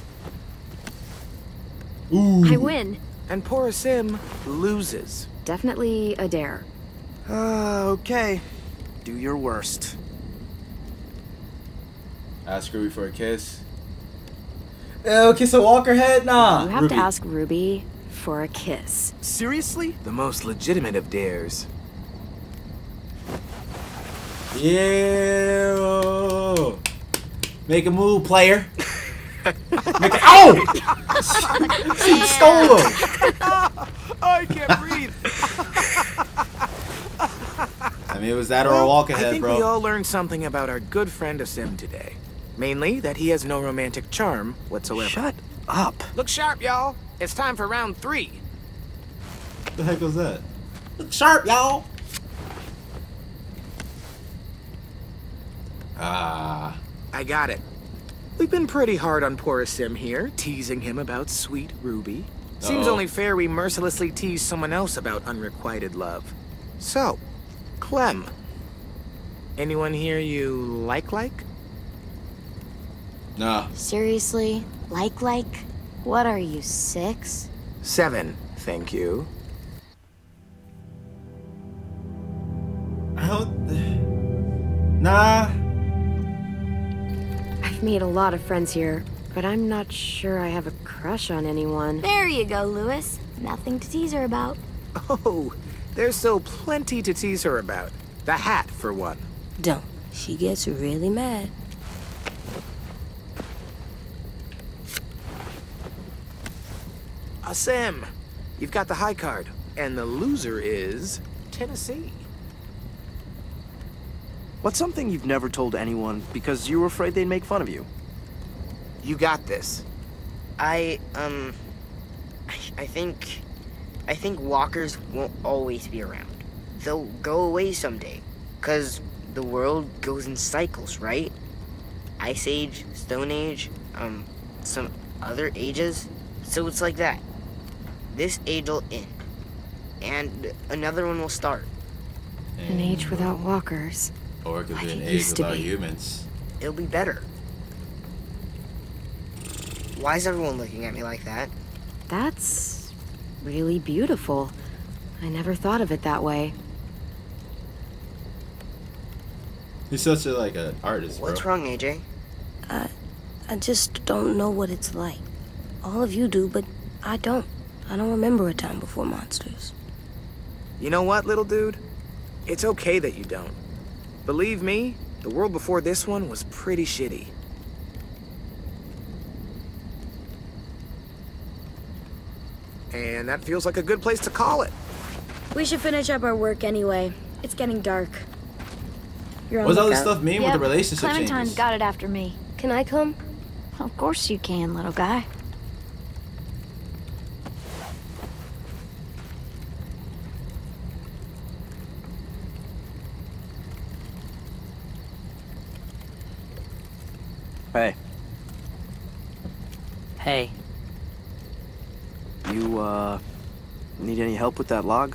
C: Ooh.
B: I win.
F: And poor Aasim loses.
B: Definitely a dare.
J: Okay. Do your worst.
C: Ask Ruby for a kiss. Ew, kiss a Walker head? Nah.
B: You have
C: Ruby.
B: to ask Ruby for a kiss.
J: Seriously?
F: The most legitimate of dares.
C: Ew. Make a move, player. Make a she stole him.
F: I can't breathe.
C: I mean, it was that or a Walker
F: I
C: head,
F: think
C: bro.
F: we all learned something about our good friend Aasim today. Mainly that he has no romantic charm whatsoever.
J: Shut up.
F: Look sharp, y'all. It's time for round 3.
C: What the heck was that? Look sharp, y'all. Ah.
F: I got it. We've been pretty hard on poor Aasim here, teasing him about sweet Ruby. Seems
C: Uh-oh.
F: only fair we mercilessly tease someone else about unrequited love. So, Clem. Anyone here you like?
C: Nah.
A: Seriously? Like? What are you, 6?
F: 7, thank you.
C: I don't. Nah.
B: I've made a lot of friends here, but I'm not sure I have a crush on anyone.
A: There you go, Lewis. Nothing to tease her about.
F: Oh, there's still plenty to tease her about. The hat, for one.
G: Don't. She gets really mad.
F: Aasim, you've got the high card, and the loser is Tennessee.
J: What's something you've never told anyone because you were afraid they'd make fun of you?
F: You got this.
K: I think walkers won't always be around. They'll go away someday, 'cause the world goes in cycles, right? Ice Age, Stone Age, some other ages. So it's like that. This age will end, and another one will start.
B: An age without walkers.
C: Or it could
B: Like
C: be an
B: it
C: age
B: used to
C: without
B: be.
C: humans.
K: It'll be better. Why is everyone looking at me like that?
B: That's really beautiful. I never thought of it that way.
C: He's such a like an artist, bro.
K: What's wrong, AJ?
G: I just don't know what it's like. All of you do, but I don't. I don't remember a time before monsters.
F: You know what, little dude? It's okay that you don't. Believe me, the world before this one was pretty shitty. And that feels like a good place to call it.
A: We should finish up our work anyway. It's getting dark. You're on
C: What's all this
A: lookout.
C: stuff mean with the relationship
H: Clementine's
C: changes?
H: got it after me.
G: Can I come?
H: Of course you can, little guy.
D: Hey.
K: Hey.
D: You, need any help with that log?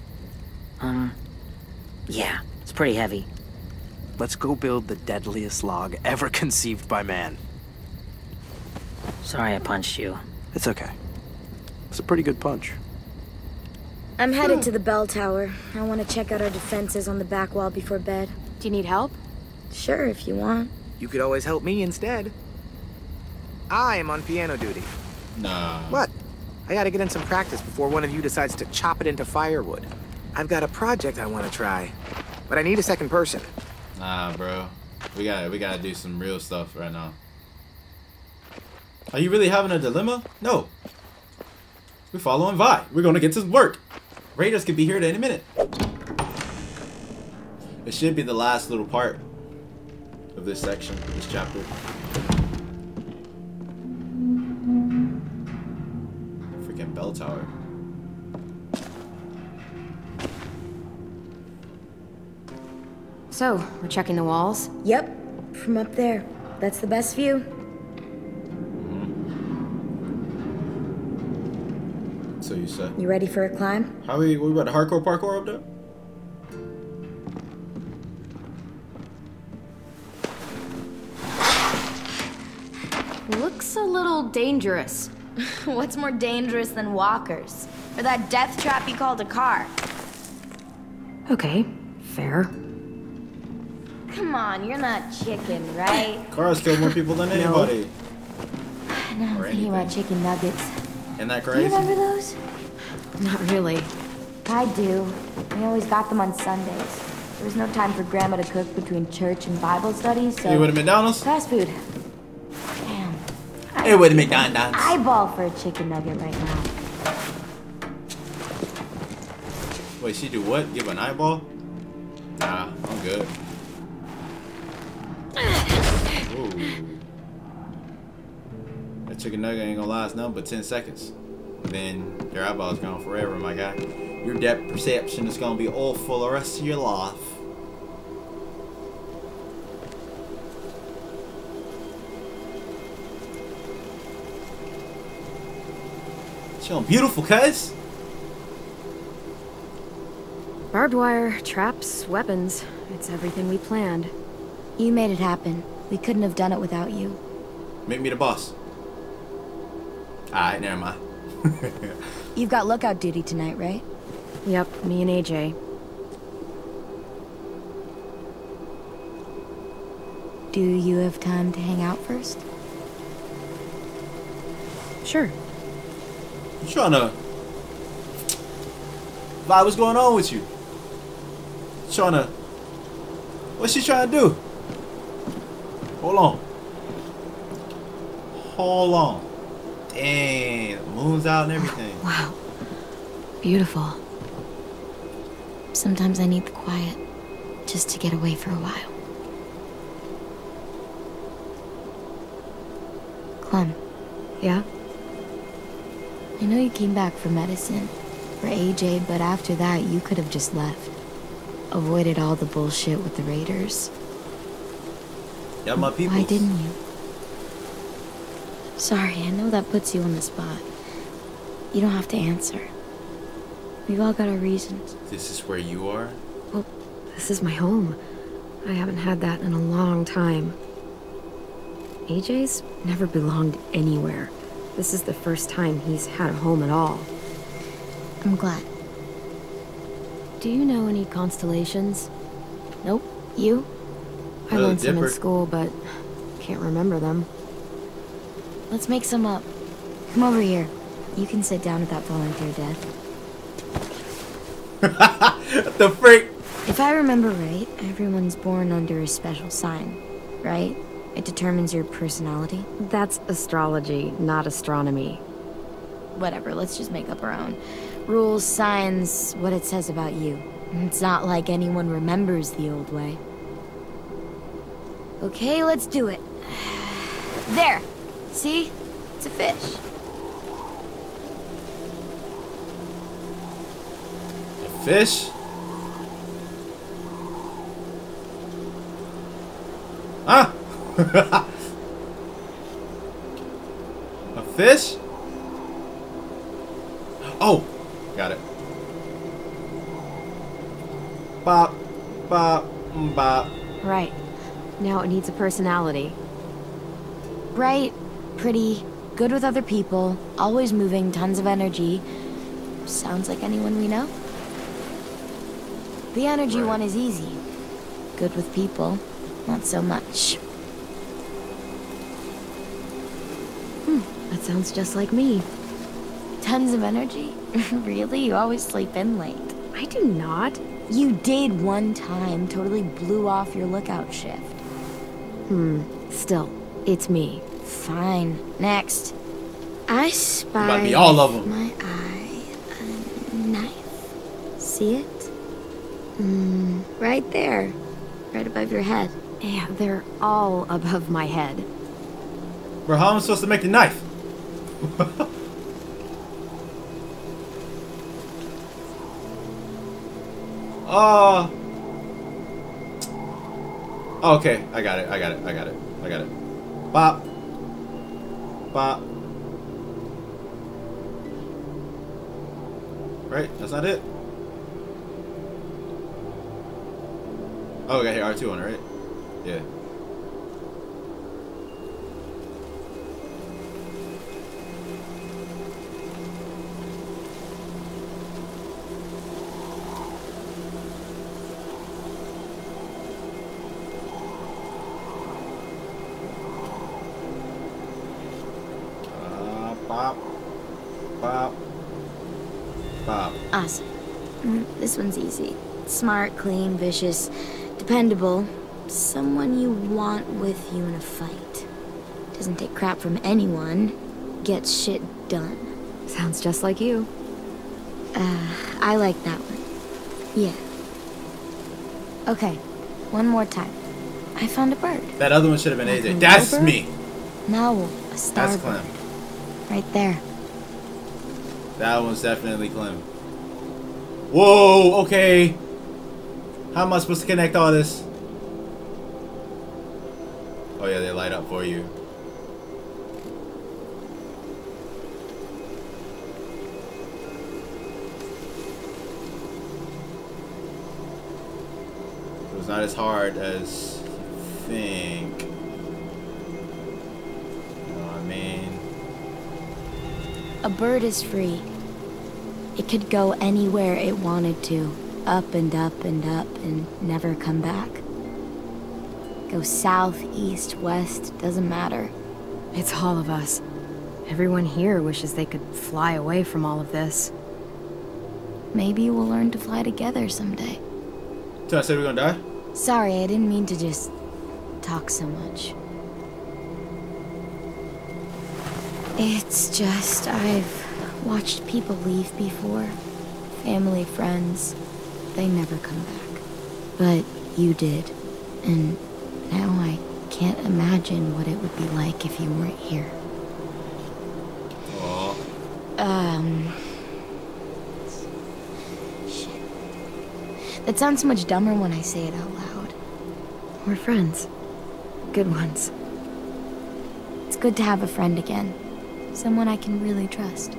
K: Yeah, it's pretty heavy.
J: Let's go build the deadliest log ever conceived by man.
K: Sorry I punched you.
D: It's okay. It's a pretty good punch.
A: I'm headed to the bell tower. I want to check out our defenses on the back wall before bed.
B: Do you need help?
A: Sure, if you want.
F: You could always help me instead. I am on piano duty.
C: Nah.
F: What? I gotta get in some practice before one of you decides to chop it into firewood. I've got a project I want to try, but I need a second person.
C: Nah, bro. We gotta do some real stuff right now. Are you really having a dilemma? No. We're following Vi. We're gonna get to work. Raiders could be here at any minute. It should be the last little part of this section, this chapter. Freaking bell tower.
B: So, we're checking the walls?
A: Yep, from up there. That's the best view.
C: So you said.
A: You ready for a climb?
C: How we about hardcore parkour up there?
B: Looks a little dangerous.
A: What's more dangerous than walkers? Or that death trap you called a car?
B: Okay, fair.
A: Come on, you're not chicken, right?
C: Cars kill more people than anybody.
A: No, I'm thinking about chicken nuggets.
C: Isn't that
A: Do you
C: crazy?
A: remember those?
B: Not really.
A: I do. We always got them on Sundays. There was no time for Grandma to cook between church and Bible studies, so...
C: You with a McDonald's?
A: Fast food. Damn.
C: Hey, with a McDonald's.
A: Eyeball for a chicken nugget right now.
C: Wait, she do what? Give an eyeball? Nah, I'm good. Ooh. That chicken nugget ain't gonna last nothing but 10 seconds. Then your eyeball's gone forever, my guy. Your depth perception is gonna be all for the rest of your life. Showing beautiful, cuz.
B: Barbed wire, traps, weapons. It's everything we planned.
A: You made it happen. We couldn't have done it without you.
C: Make me the boss. Alright, never mind.
A: You've got lookout duty tonight, right?
B: Yep, me and AJ.
A: Do you have time to hang out first?
B: Sure.
C: You trying to... Vi, what's going on with you? Trying to... What's she trying to do? Hold on. Hold on. Dang, the moon's out and everything.
A: Wow. Beautiful. Sometimes I need the quiet, just to get away for a while. Clem.
B: Yeah?
A: I know you came back for medicine, for AJ, but after that, you could have just left. Avoided all the bullshit with the Raiders.
C: Yeah, my people.
A: Why didn't you? Sorry, I know that puts you on the spot. You don't have to answer. We've all got our reasons.
C: This is where you are?
B: Well, this is my home. I haven't had that in a long time. AJ's never belonged anywhere. This is the first time he's had a home at all.
A: I'm glad.
B: Do you know any constellations?
A: Nope. You?
B: I learned some in
C: Dipper.
B: school, but can't remember them.
A: Let's make some up. Come over here. You can sit down at that volunteer desk.
C: What the freak?
A: If I remember right, everyone's born under a special sign, right? It determines your personality.
B: That's astrology, not astronomy.
A: Whatever, let's just make up our own. Rules, signs, what it says about you. It's not like anyone remembers the old way. Okay, let's do it. There! See? It's a fish.
C: A fish? Ah! fish? Oh, got it. Bop, bop, bop.
B: Right. Now it needs a personality.
A: Bright, pretty, good with other people, always moving, tons of energy. Sounds like anyone we know. The energy one is easy. Good with people, not so much.
B: That sounds just like me.
A: Tons of energy? Really? You always sleep in late.
B: I do not.
A: You did one time. Totally blew off your lookout shift.
B: Still, it's me.
A: Fine. Next. I spy
C: About to be all of them.
A: my eye a knife. See it? Right there. Right above your head.
B: Yeah, they're all above my head.
C: Bro, how am I supposed to make the knife? Okay, I got it. Bop. Bop. Right? That's not it? Oh, we got here R2 on it, right? Yeah. Bop. Bop. Bop.
A: Awesome. This one's easy. Smart, clean, vicious, dependable. Someone you want with you in a fight. Doesn't take crap from anyone. Gets shit done.
B: Sounds just like you.
A: I like that one. Yeah. Okay, one more time. I found a bird.
C: That other one should have been AJ. That's
A: bird?
C: me.
A: No, a star
C: That's
A: bird.
C: Clem.
A: Right there.
C: That one's definitely Clem. Whoa, okay. How am I supposed to connect all this? Oh yeah, they light up for you. It was not as hard as you think. You know what I mean?
A: A bird is free. It could go anywhere it wanted to. Up and up and up and never come back. Go south, east, west, doesn't matter.
B: It's all of us. Everyone here wishes they could fly away from all of this.
A: Maybe we'll learn to fly together someday.
C: So I said we're gonna die?
A: Sorry, I didn't mean to just talk so much. It's just I've watched people leave before. Family, friends. They never come back. But you did. And now I can't imagine what it would be like if you weren't here.
C: Aww.
A: Shit. That sounds so much dumber when I say it out loud.
B: We're friends. Good ones.
A: It's good to have a friend again. Someone I can really trust.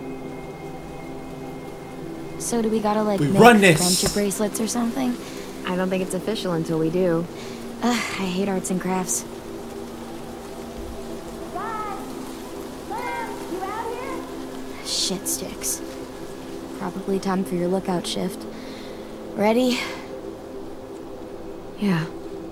A: So do we gotta like make friendship bracelets or something?
B: I don't think it's official until we do.
A: I hate arts and crafts. Shit sticks. Probably time for your lookout shift. Ready?
B: Yeah.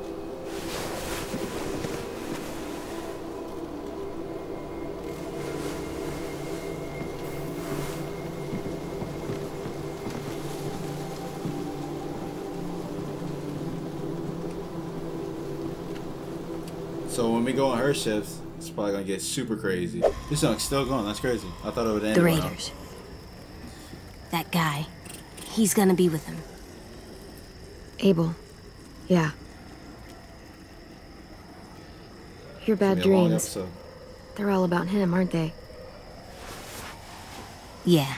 C: So when we go on her shifts, it's probably gonna get super crazy. This song's still going. That's crazy. I thought it would end.
G: The Raiders. That guy. He's gonna be with him.
B: Abel. Yeah. Your bad
C: It's gonna be a long
B: dreams.
C: episode.
B: They're all about him, aren't they?
G: Yeah.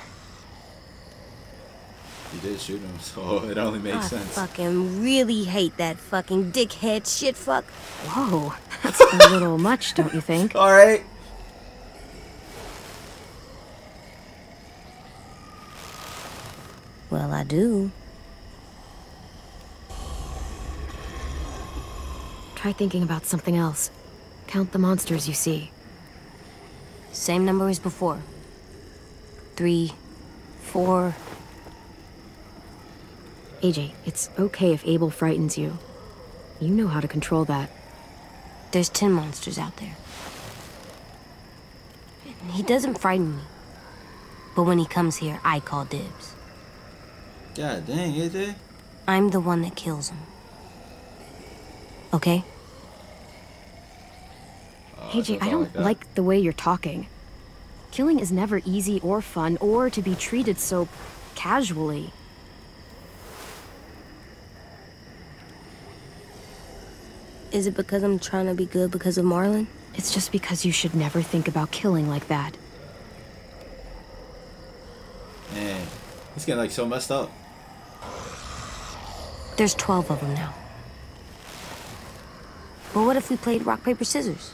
C: You did shoot him, so it only makes
G: I
C: sense.
G: fucking really hate that fucking dickhead shit fuck.
B: Whoa, that's a little much, don't you think?
C: Alright.
G: Well, I do.
B: Try thinking about something else. Count the monsters you see.
G: Same number as before. 3, 4...
B: AJ, it's okay if Abel frightens you. You know how to control that.
G: There's 10 monsters out there. He doesn't frighten me. But when he comes here, I call dibs.
C: God dang, AJ.
G: I'm the one that kills him. Okay?
B: AJ, I don't like the way you're talking. Killing is never easy or fun or to be treated so casually.
G: Is it because I'm trying to be good because of Marlon?
B: It's just because you should never think about killing like that.
C: Man, he's getting like so messed up.
G: There's 12 of them now. But what if we played rock, paper, scissors?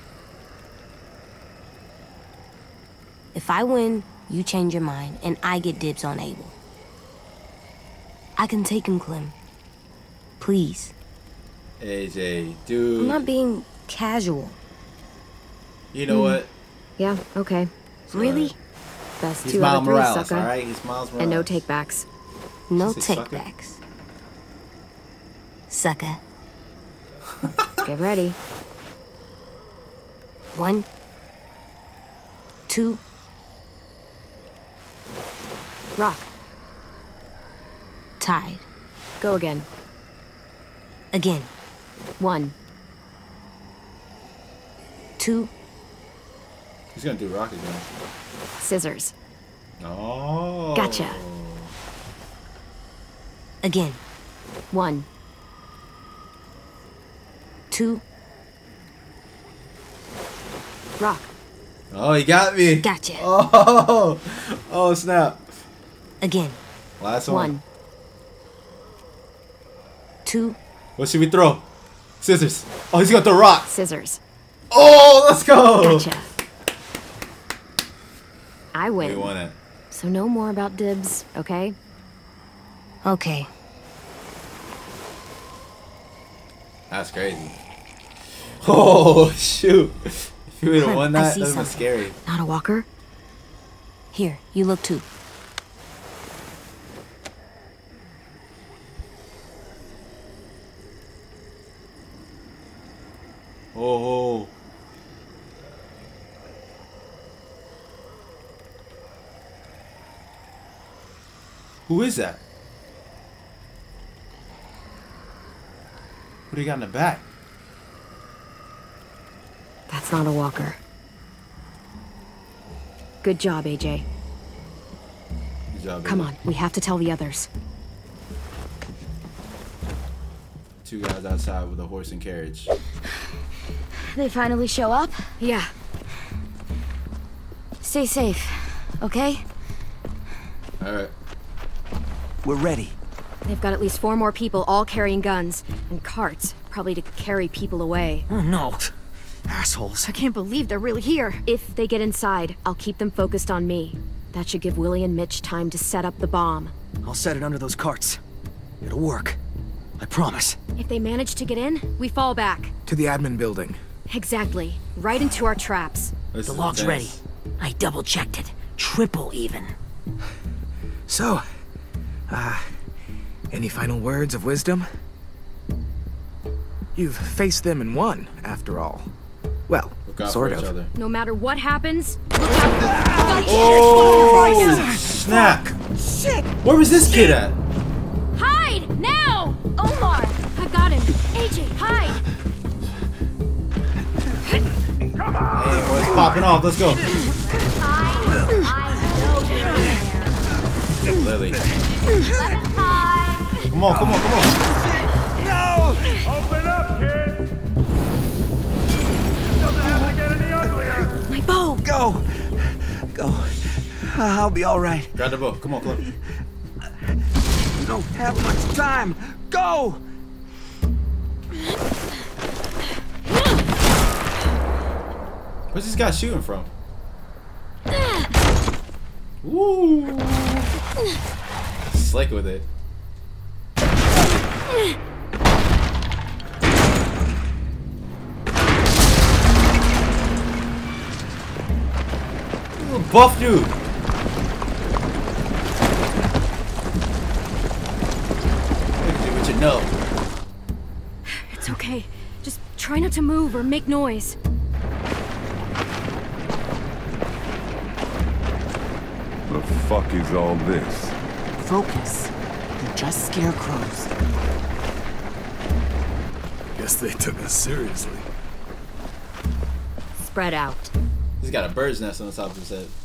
G: If I win, you change your mind, and I get dibs on Abel. I can take him, Clem. Please.
C: AJ, dude.
G: I'm not being casual.
C: You know what?
B: Yeah, okay.
G: Really?
B: Best
C: He's
B: 2 out of 3,
C: Morales,
B: sucker.
C: alright? He's Miles Morales.
B: And no takebacks.
G: No
C: Did you say sucker?
G: takebacks. Sucker.
B: Get ready.
G: 1, 2.
B: Rock.
G: Tied.
B: Go again.
G: Again.
B: 1.
G: 2.
C: He's gonna do rock again.
B: Scissors.
C: Oh.
B: Gotcha.
G: Again.
B: 1.
G: 2.
B: Rock.
C: Oh, he got me.
G: Gotcha.
C: Oh, oh snap.
G: Again.
C: Last one.
B: 1.
G: 2.
C: What should we throw? Scissors. Oh, he's gonna throw rock.
B: Scissors.
C: Oh, let's go.
B: Gotcha. I win.
C: We won it.
B: So no more about dibs, okay?
G: Okay.
C: That's crazy. Oh, shoot. If you would have
G: Clem,
C: won
G: I
C: that,
G: see
C: that would have been
G: something.
C: scary.
B: Not a walker?
G: Here, you look too.
C: Oh. Who is that? What do you got in the back?
B: That's not a walker. Good job, AJ.
C: Good job,
B: Come
C: baby.
B: on, we have to tell the others.
C: 2 guys outside with a horse and carriage.
A: They finally show up?
B: Yeah.
A: Stay safe, okay?
C: Alright.
J: We're ready.
B: They've got at least 4 more people, all carrying guns. And carts, probably to carry people away.
J: Oh no. Assholes.
B: I can't believe they're really here. If they get inside, I'll keep them focused on me. That should give Willie and Mitch time to set up the bomb.
J: I'll set it under those carts. It'll work. I promise.
B: If they manage to get in, we fall back.
F: To the admin building.
B: Exactly. Right into our traps.
C: This
J: The
C: is
J: log's ready.
C: intense.
J: I double-checked it. Triple even.
F: So, any final words of wisdom? You've faced them and won, after all. Well,
C: Look out
F: sort
C: for
F: of.
C: each other.
B: No matter what happens, look out.
C: Oh, snap.
E: Shit!
C: Where was this kid at?
B: Hide! Now! Omar! I got him. AJ, hide!
C: Hey, boys, popping off. Let's go. Lily. Come on, come on, come on.
L: No! Open up, kid! Doesn't have to get any uglier.
B: My bow!
J: Go! Go. I'll be all right.
C: Grab the bow. Come on, Chloe.
J: We don't have much time. Go!
C: Where's this guy shooting from? Woo! slick with it. Buff dude. What you know?
B: It's okay. Just try not to move or make noise.
L: The fuck is all this?
M: Focus. They're just scarecrows.
N: Guess they took us seriously.
B: Spread out.
C: He's got a bird's nest on the top of his head.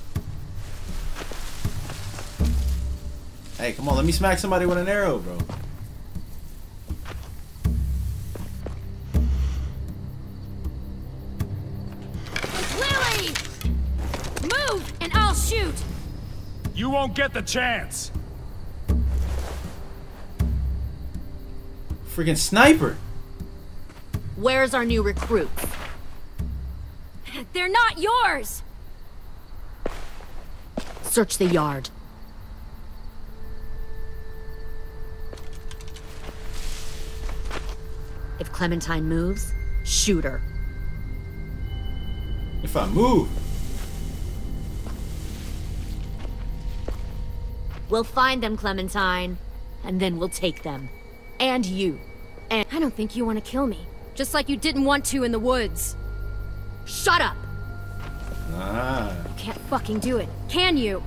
C: Hey, come on, let me smack somebody with an arrow, bro.
B: Lily! Move, and I'll shoot!
L: You won't get the chance.
C: Freaking sniper!
B: Where's our new recruit? They're not yours! Search the yard. If Clementine moves, shoot her.
C: If I move.
B: We'll find them, Clementine, and then we'll take them. And you. And I don't think you want to kill me. Just like you didn't want to in the woods. Shut up!
C: Ah.
B: You can't fucking do it, can you?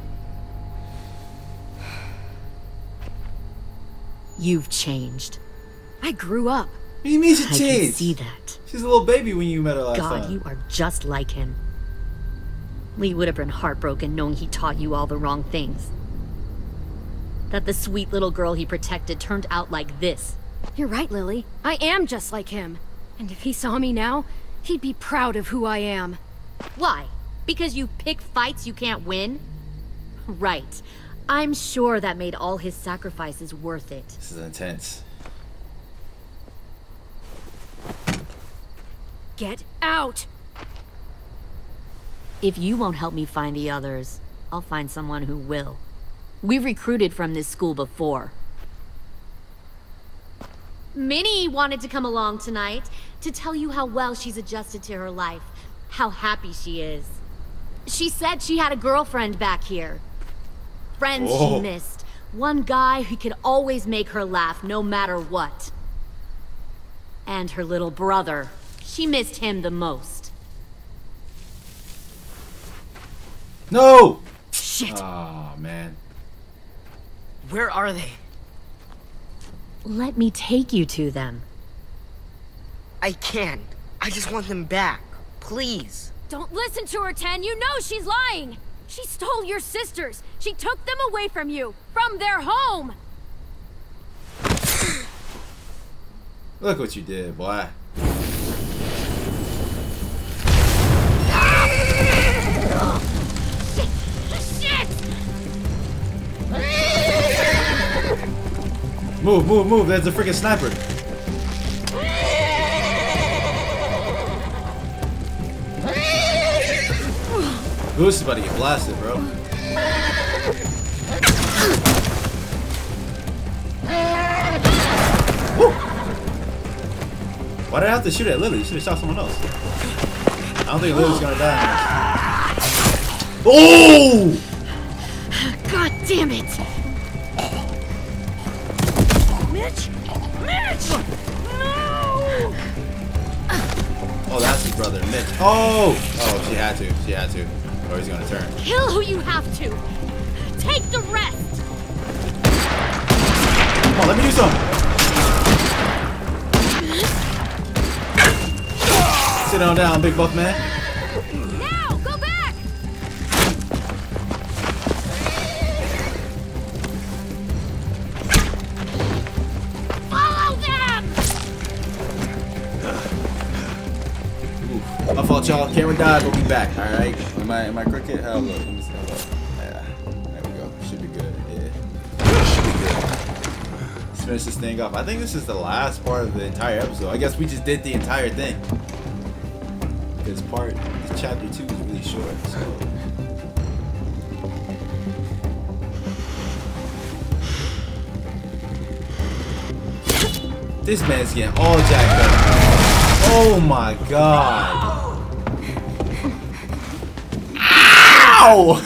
B: You've changed. I grew up.
C: What do you mean she changed?
B: I can see that.
C: She's a little baby when you met her last time.
B: God, you are just like him. Lee would have been heartbroken knowing he taught you all the wrong things. That the sweet little girl he protected turned out like this. You're right, Lily. I am just like him. And if he saw me now, he'd be proud of who I am. Why? Because you pick fights you can't win? Right. I'm sure that made all his sacrifices worth it.
C: This is intense.
B: Get out! If you won't help me find the others, I'll find someone who will. We've recruited from this school before. Minnie wanted to come along tonight to tell you how well she's adjusted to her life, how happy she is. She said she had a girlfriend back here. Friends she missed. One guy who could always make her laugh no matter what. And her little brother. She missed him the most.
C: No!
B: Shit.
C: Oh, man.
K: Where are they?
B: Let me take you to them.
K: I can't. I just want them back. Please.
B: Don't listen to her, Ten. You know she's lying. She stole your sisters. She took them away from you. From their home.
C: Look what you did, boy. Move, move, move. There's a freaking sniper. Goose is about to get blasted, bro. Woo! Why did I have to shoot at Lily? You should have shot someone else. I don't think Lily's gonna die. Oh!
B: God damn it! Mitch! Mitch! No!
C: Oh, that's his brother, Mitch. Oh! Oh, she had to. She had to. Or he's gonna turn.
B: Kill who you have to. Take the rest.
C: Come on, let me do something. Sit on down, big buff man.
B: Now, go back. Follow them.
C: My fault, y'all. Camera died, but we back. All right. Am I crooked? Hell, look. Let me see. Hold up. Yeah. There we go. Should be good. Yeah. Should be good. Let's finish this thing off. I think this is the last part of the entire episode. I guess we just did the entire thing. This chapter 2 is really short. So. This man's getting all jacked up. Oh my god. Ow!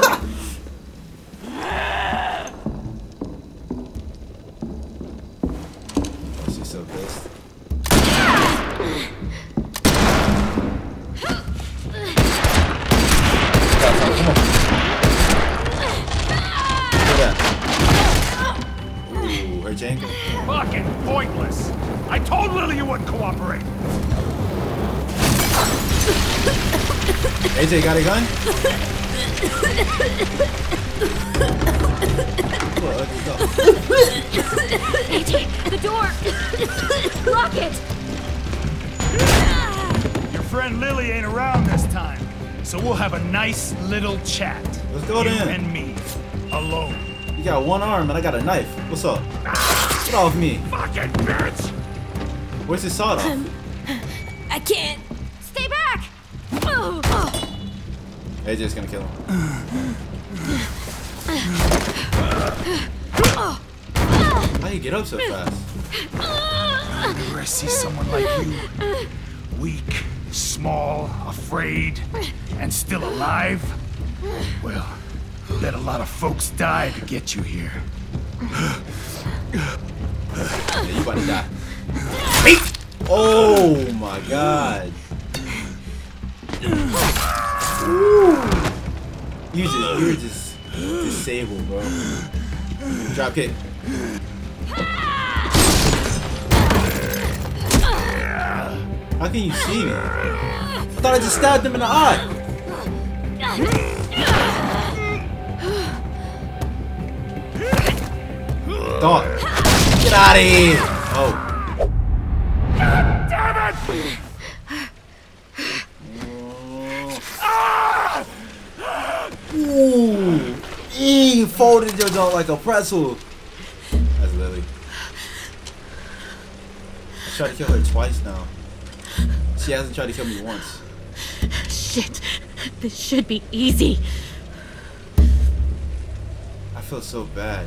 C: She's so pissed. Come on. Look at that. Ooh, her jangle.
L: Fucking pointless. I told Lily you wouldn't cooperate.
C: AJ, got a gun?
A: AJ, the door! Lock it!
L: Your friend Lily ain't around this time, so we'll have a nice little chat.
C: Let's go
L: you
C: then.
L: and me, alone.
C: You got one arm and I got a knife. What's up? Get off me.
L: Fucking bitch!
C: Where's his sawed off?
A: I can't. Stay back!
C: AJ's gonna kill him. How do you get up so fast?
L: Whenever I see someone like you, weak, small, afraid, and still alive, well, let a lot of folks die to get you here.
C: Yeah, you about to die. Oh my god. Ooh. You're just disabled, bro. Drop kick. How can you see me? I thought I just stabbed him in the eye. Dog. Get out of here. Oh.
L: Damn it!
C: Ooh. He folded your dog like a pretzel. That's Lily. I tried to kill her twice now. She hasn't tried to kill me once.
B: Shit. This should be easy.
C: I feel so bad.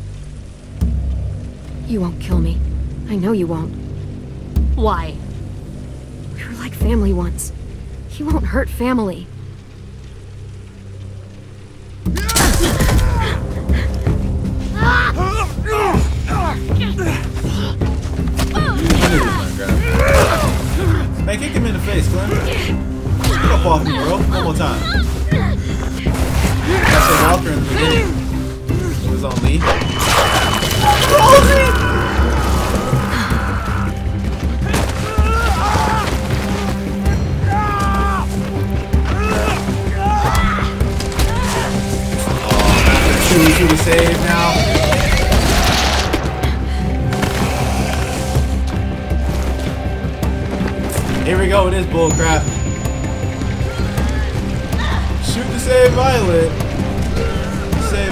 O: You won't kill me. I know you won't.
B: Why?
O: We were like family once. You won't hurt family.
C: Man, kick him in the face, Clem. Get up off me, bro. One more time. That's a Walker in the beginning. It was on Lee. To the save now. Here we go with this bullcrap. Shoot to save Violet. Save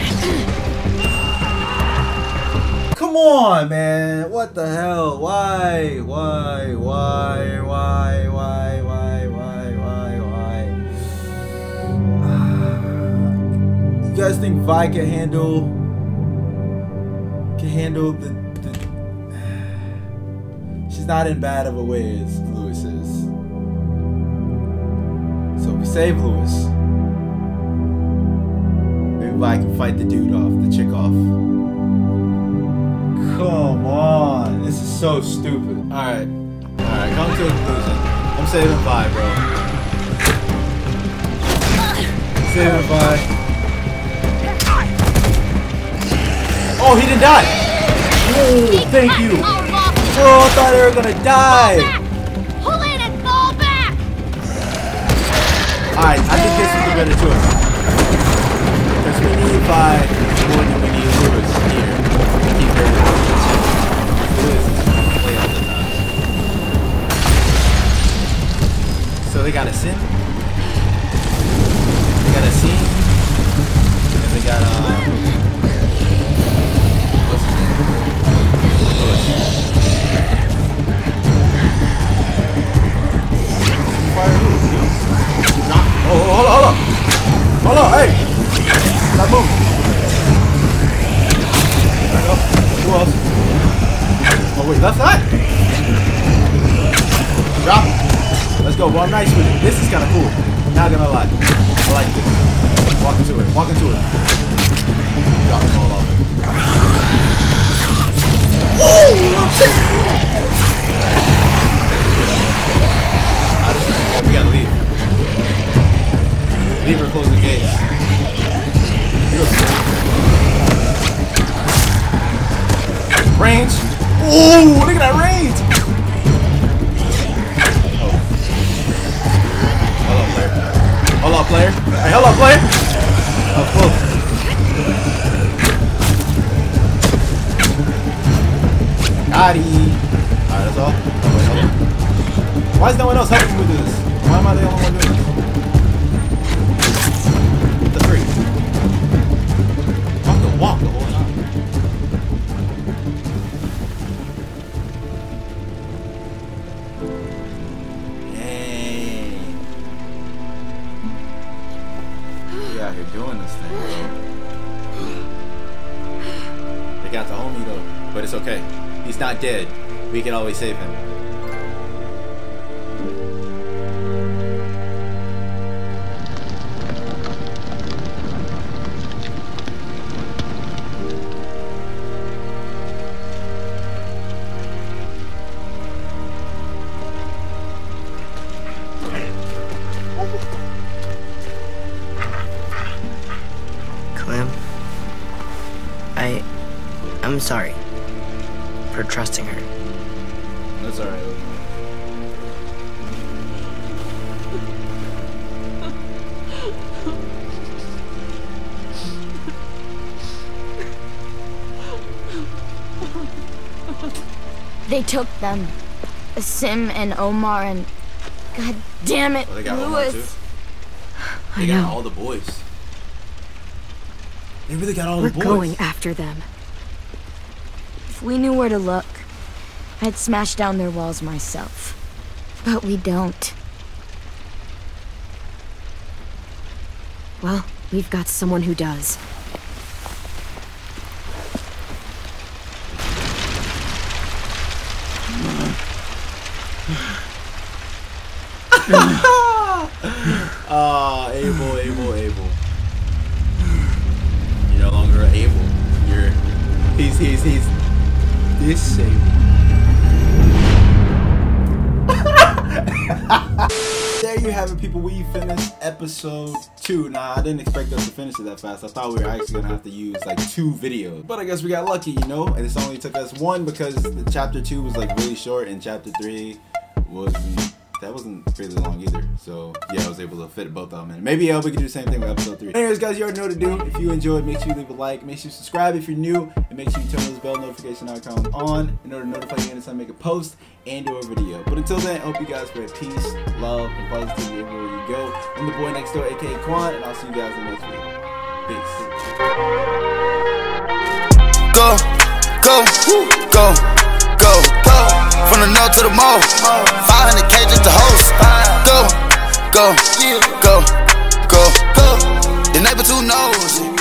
C: him. Come on, man. What the hell? Why? You guys think Vi can handle the she's not in bad of a way as Lewis is. So we save Lewis. Maybe Vi can fight the dude off, the chick off. Come on. This is so stupid. Alright. Alright, come to a conclusion. I'm saving Vi, bro. Saving Vi. Oh, he didn't die! Oh, thank you! Bro, I thought they were gonna die!
A: Pull in and fall back!
C: Alright, I think this is the better choice. Because we need Vi more than we need Lewis here. To keep everything. Lewis is way out the time. So they got a Sin. They got a Sin. And they got Hold on, hey! Stop moving. Left side. Drop it. Let's go, bro. I'm nice with it. This is kind of cool. Not gonna lie. I like this. Walk into it. Walk into it. Drop it all off. Oh, shit. We gotta leave. Leave or close the gates. Range. Ooh, look at that range. Hold up, player. Hey, hold up, player. Oh, close. Got it. Alright, that's all. Wait, hold on. Why is no one else helping me do this? Why am I the only one doing this? The three. Fuck the walk the whole time. Out here doing this thing, bro. They got the homie though, but it's okay. He's not dead. We can always save him.
K: I'm sorry for trusting her.
C: That's alright.
A: They took them. Sim and Omar and... God damn it,
C: they got
A: Louis.
C: They got all the boys. They really got all the boys.
O: We're going after them.
A: If we knew where to look, I'd smash down their walls myself. But we don't.
O: Well, we've got someone who does.
C: Abel. You're no longer Abel. He's disabled. There you have it, people. We finished episode 2. Nah, I didn't expect us to finish it that fast. I thought we were actually gonna have to use like 2 videos, but I guess we got lucky, you know. And this only took us 1 because the chapter 2 was like really short, and chapter 3 wasn't really long either. So yeah, I was able to fit both of them in. Maybe we can do the same thing with episode 3. Anyways, guys, you already know what to do. If you enjoyed, make sure you leave a like, make sure you subscribe if you're new, and make sure you turn those bell notification icons on in order to notify you anytime I make a post and do a video. But until then, I hope you guys spread peace, love, and positivity everywhere you go. I'm the boy next door, aka Quan, and I'll see you guys in the next video. Peace.
P: Go, go, go, go, go. From the north to the mall, 500 K just to host. Go, go, go, go, go. Your neighbor too nosy.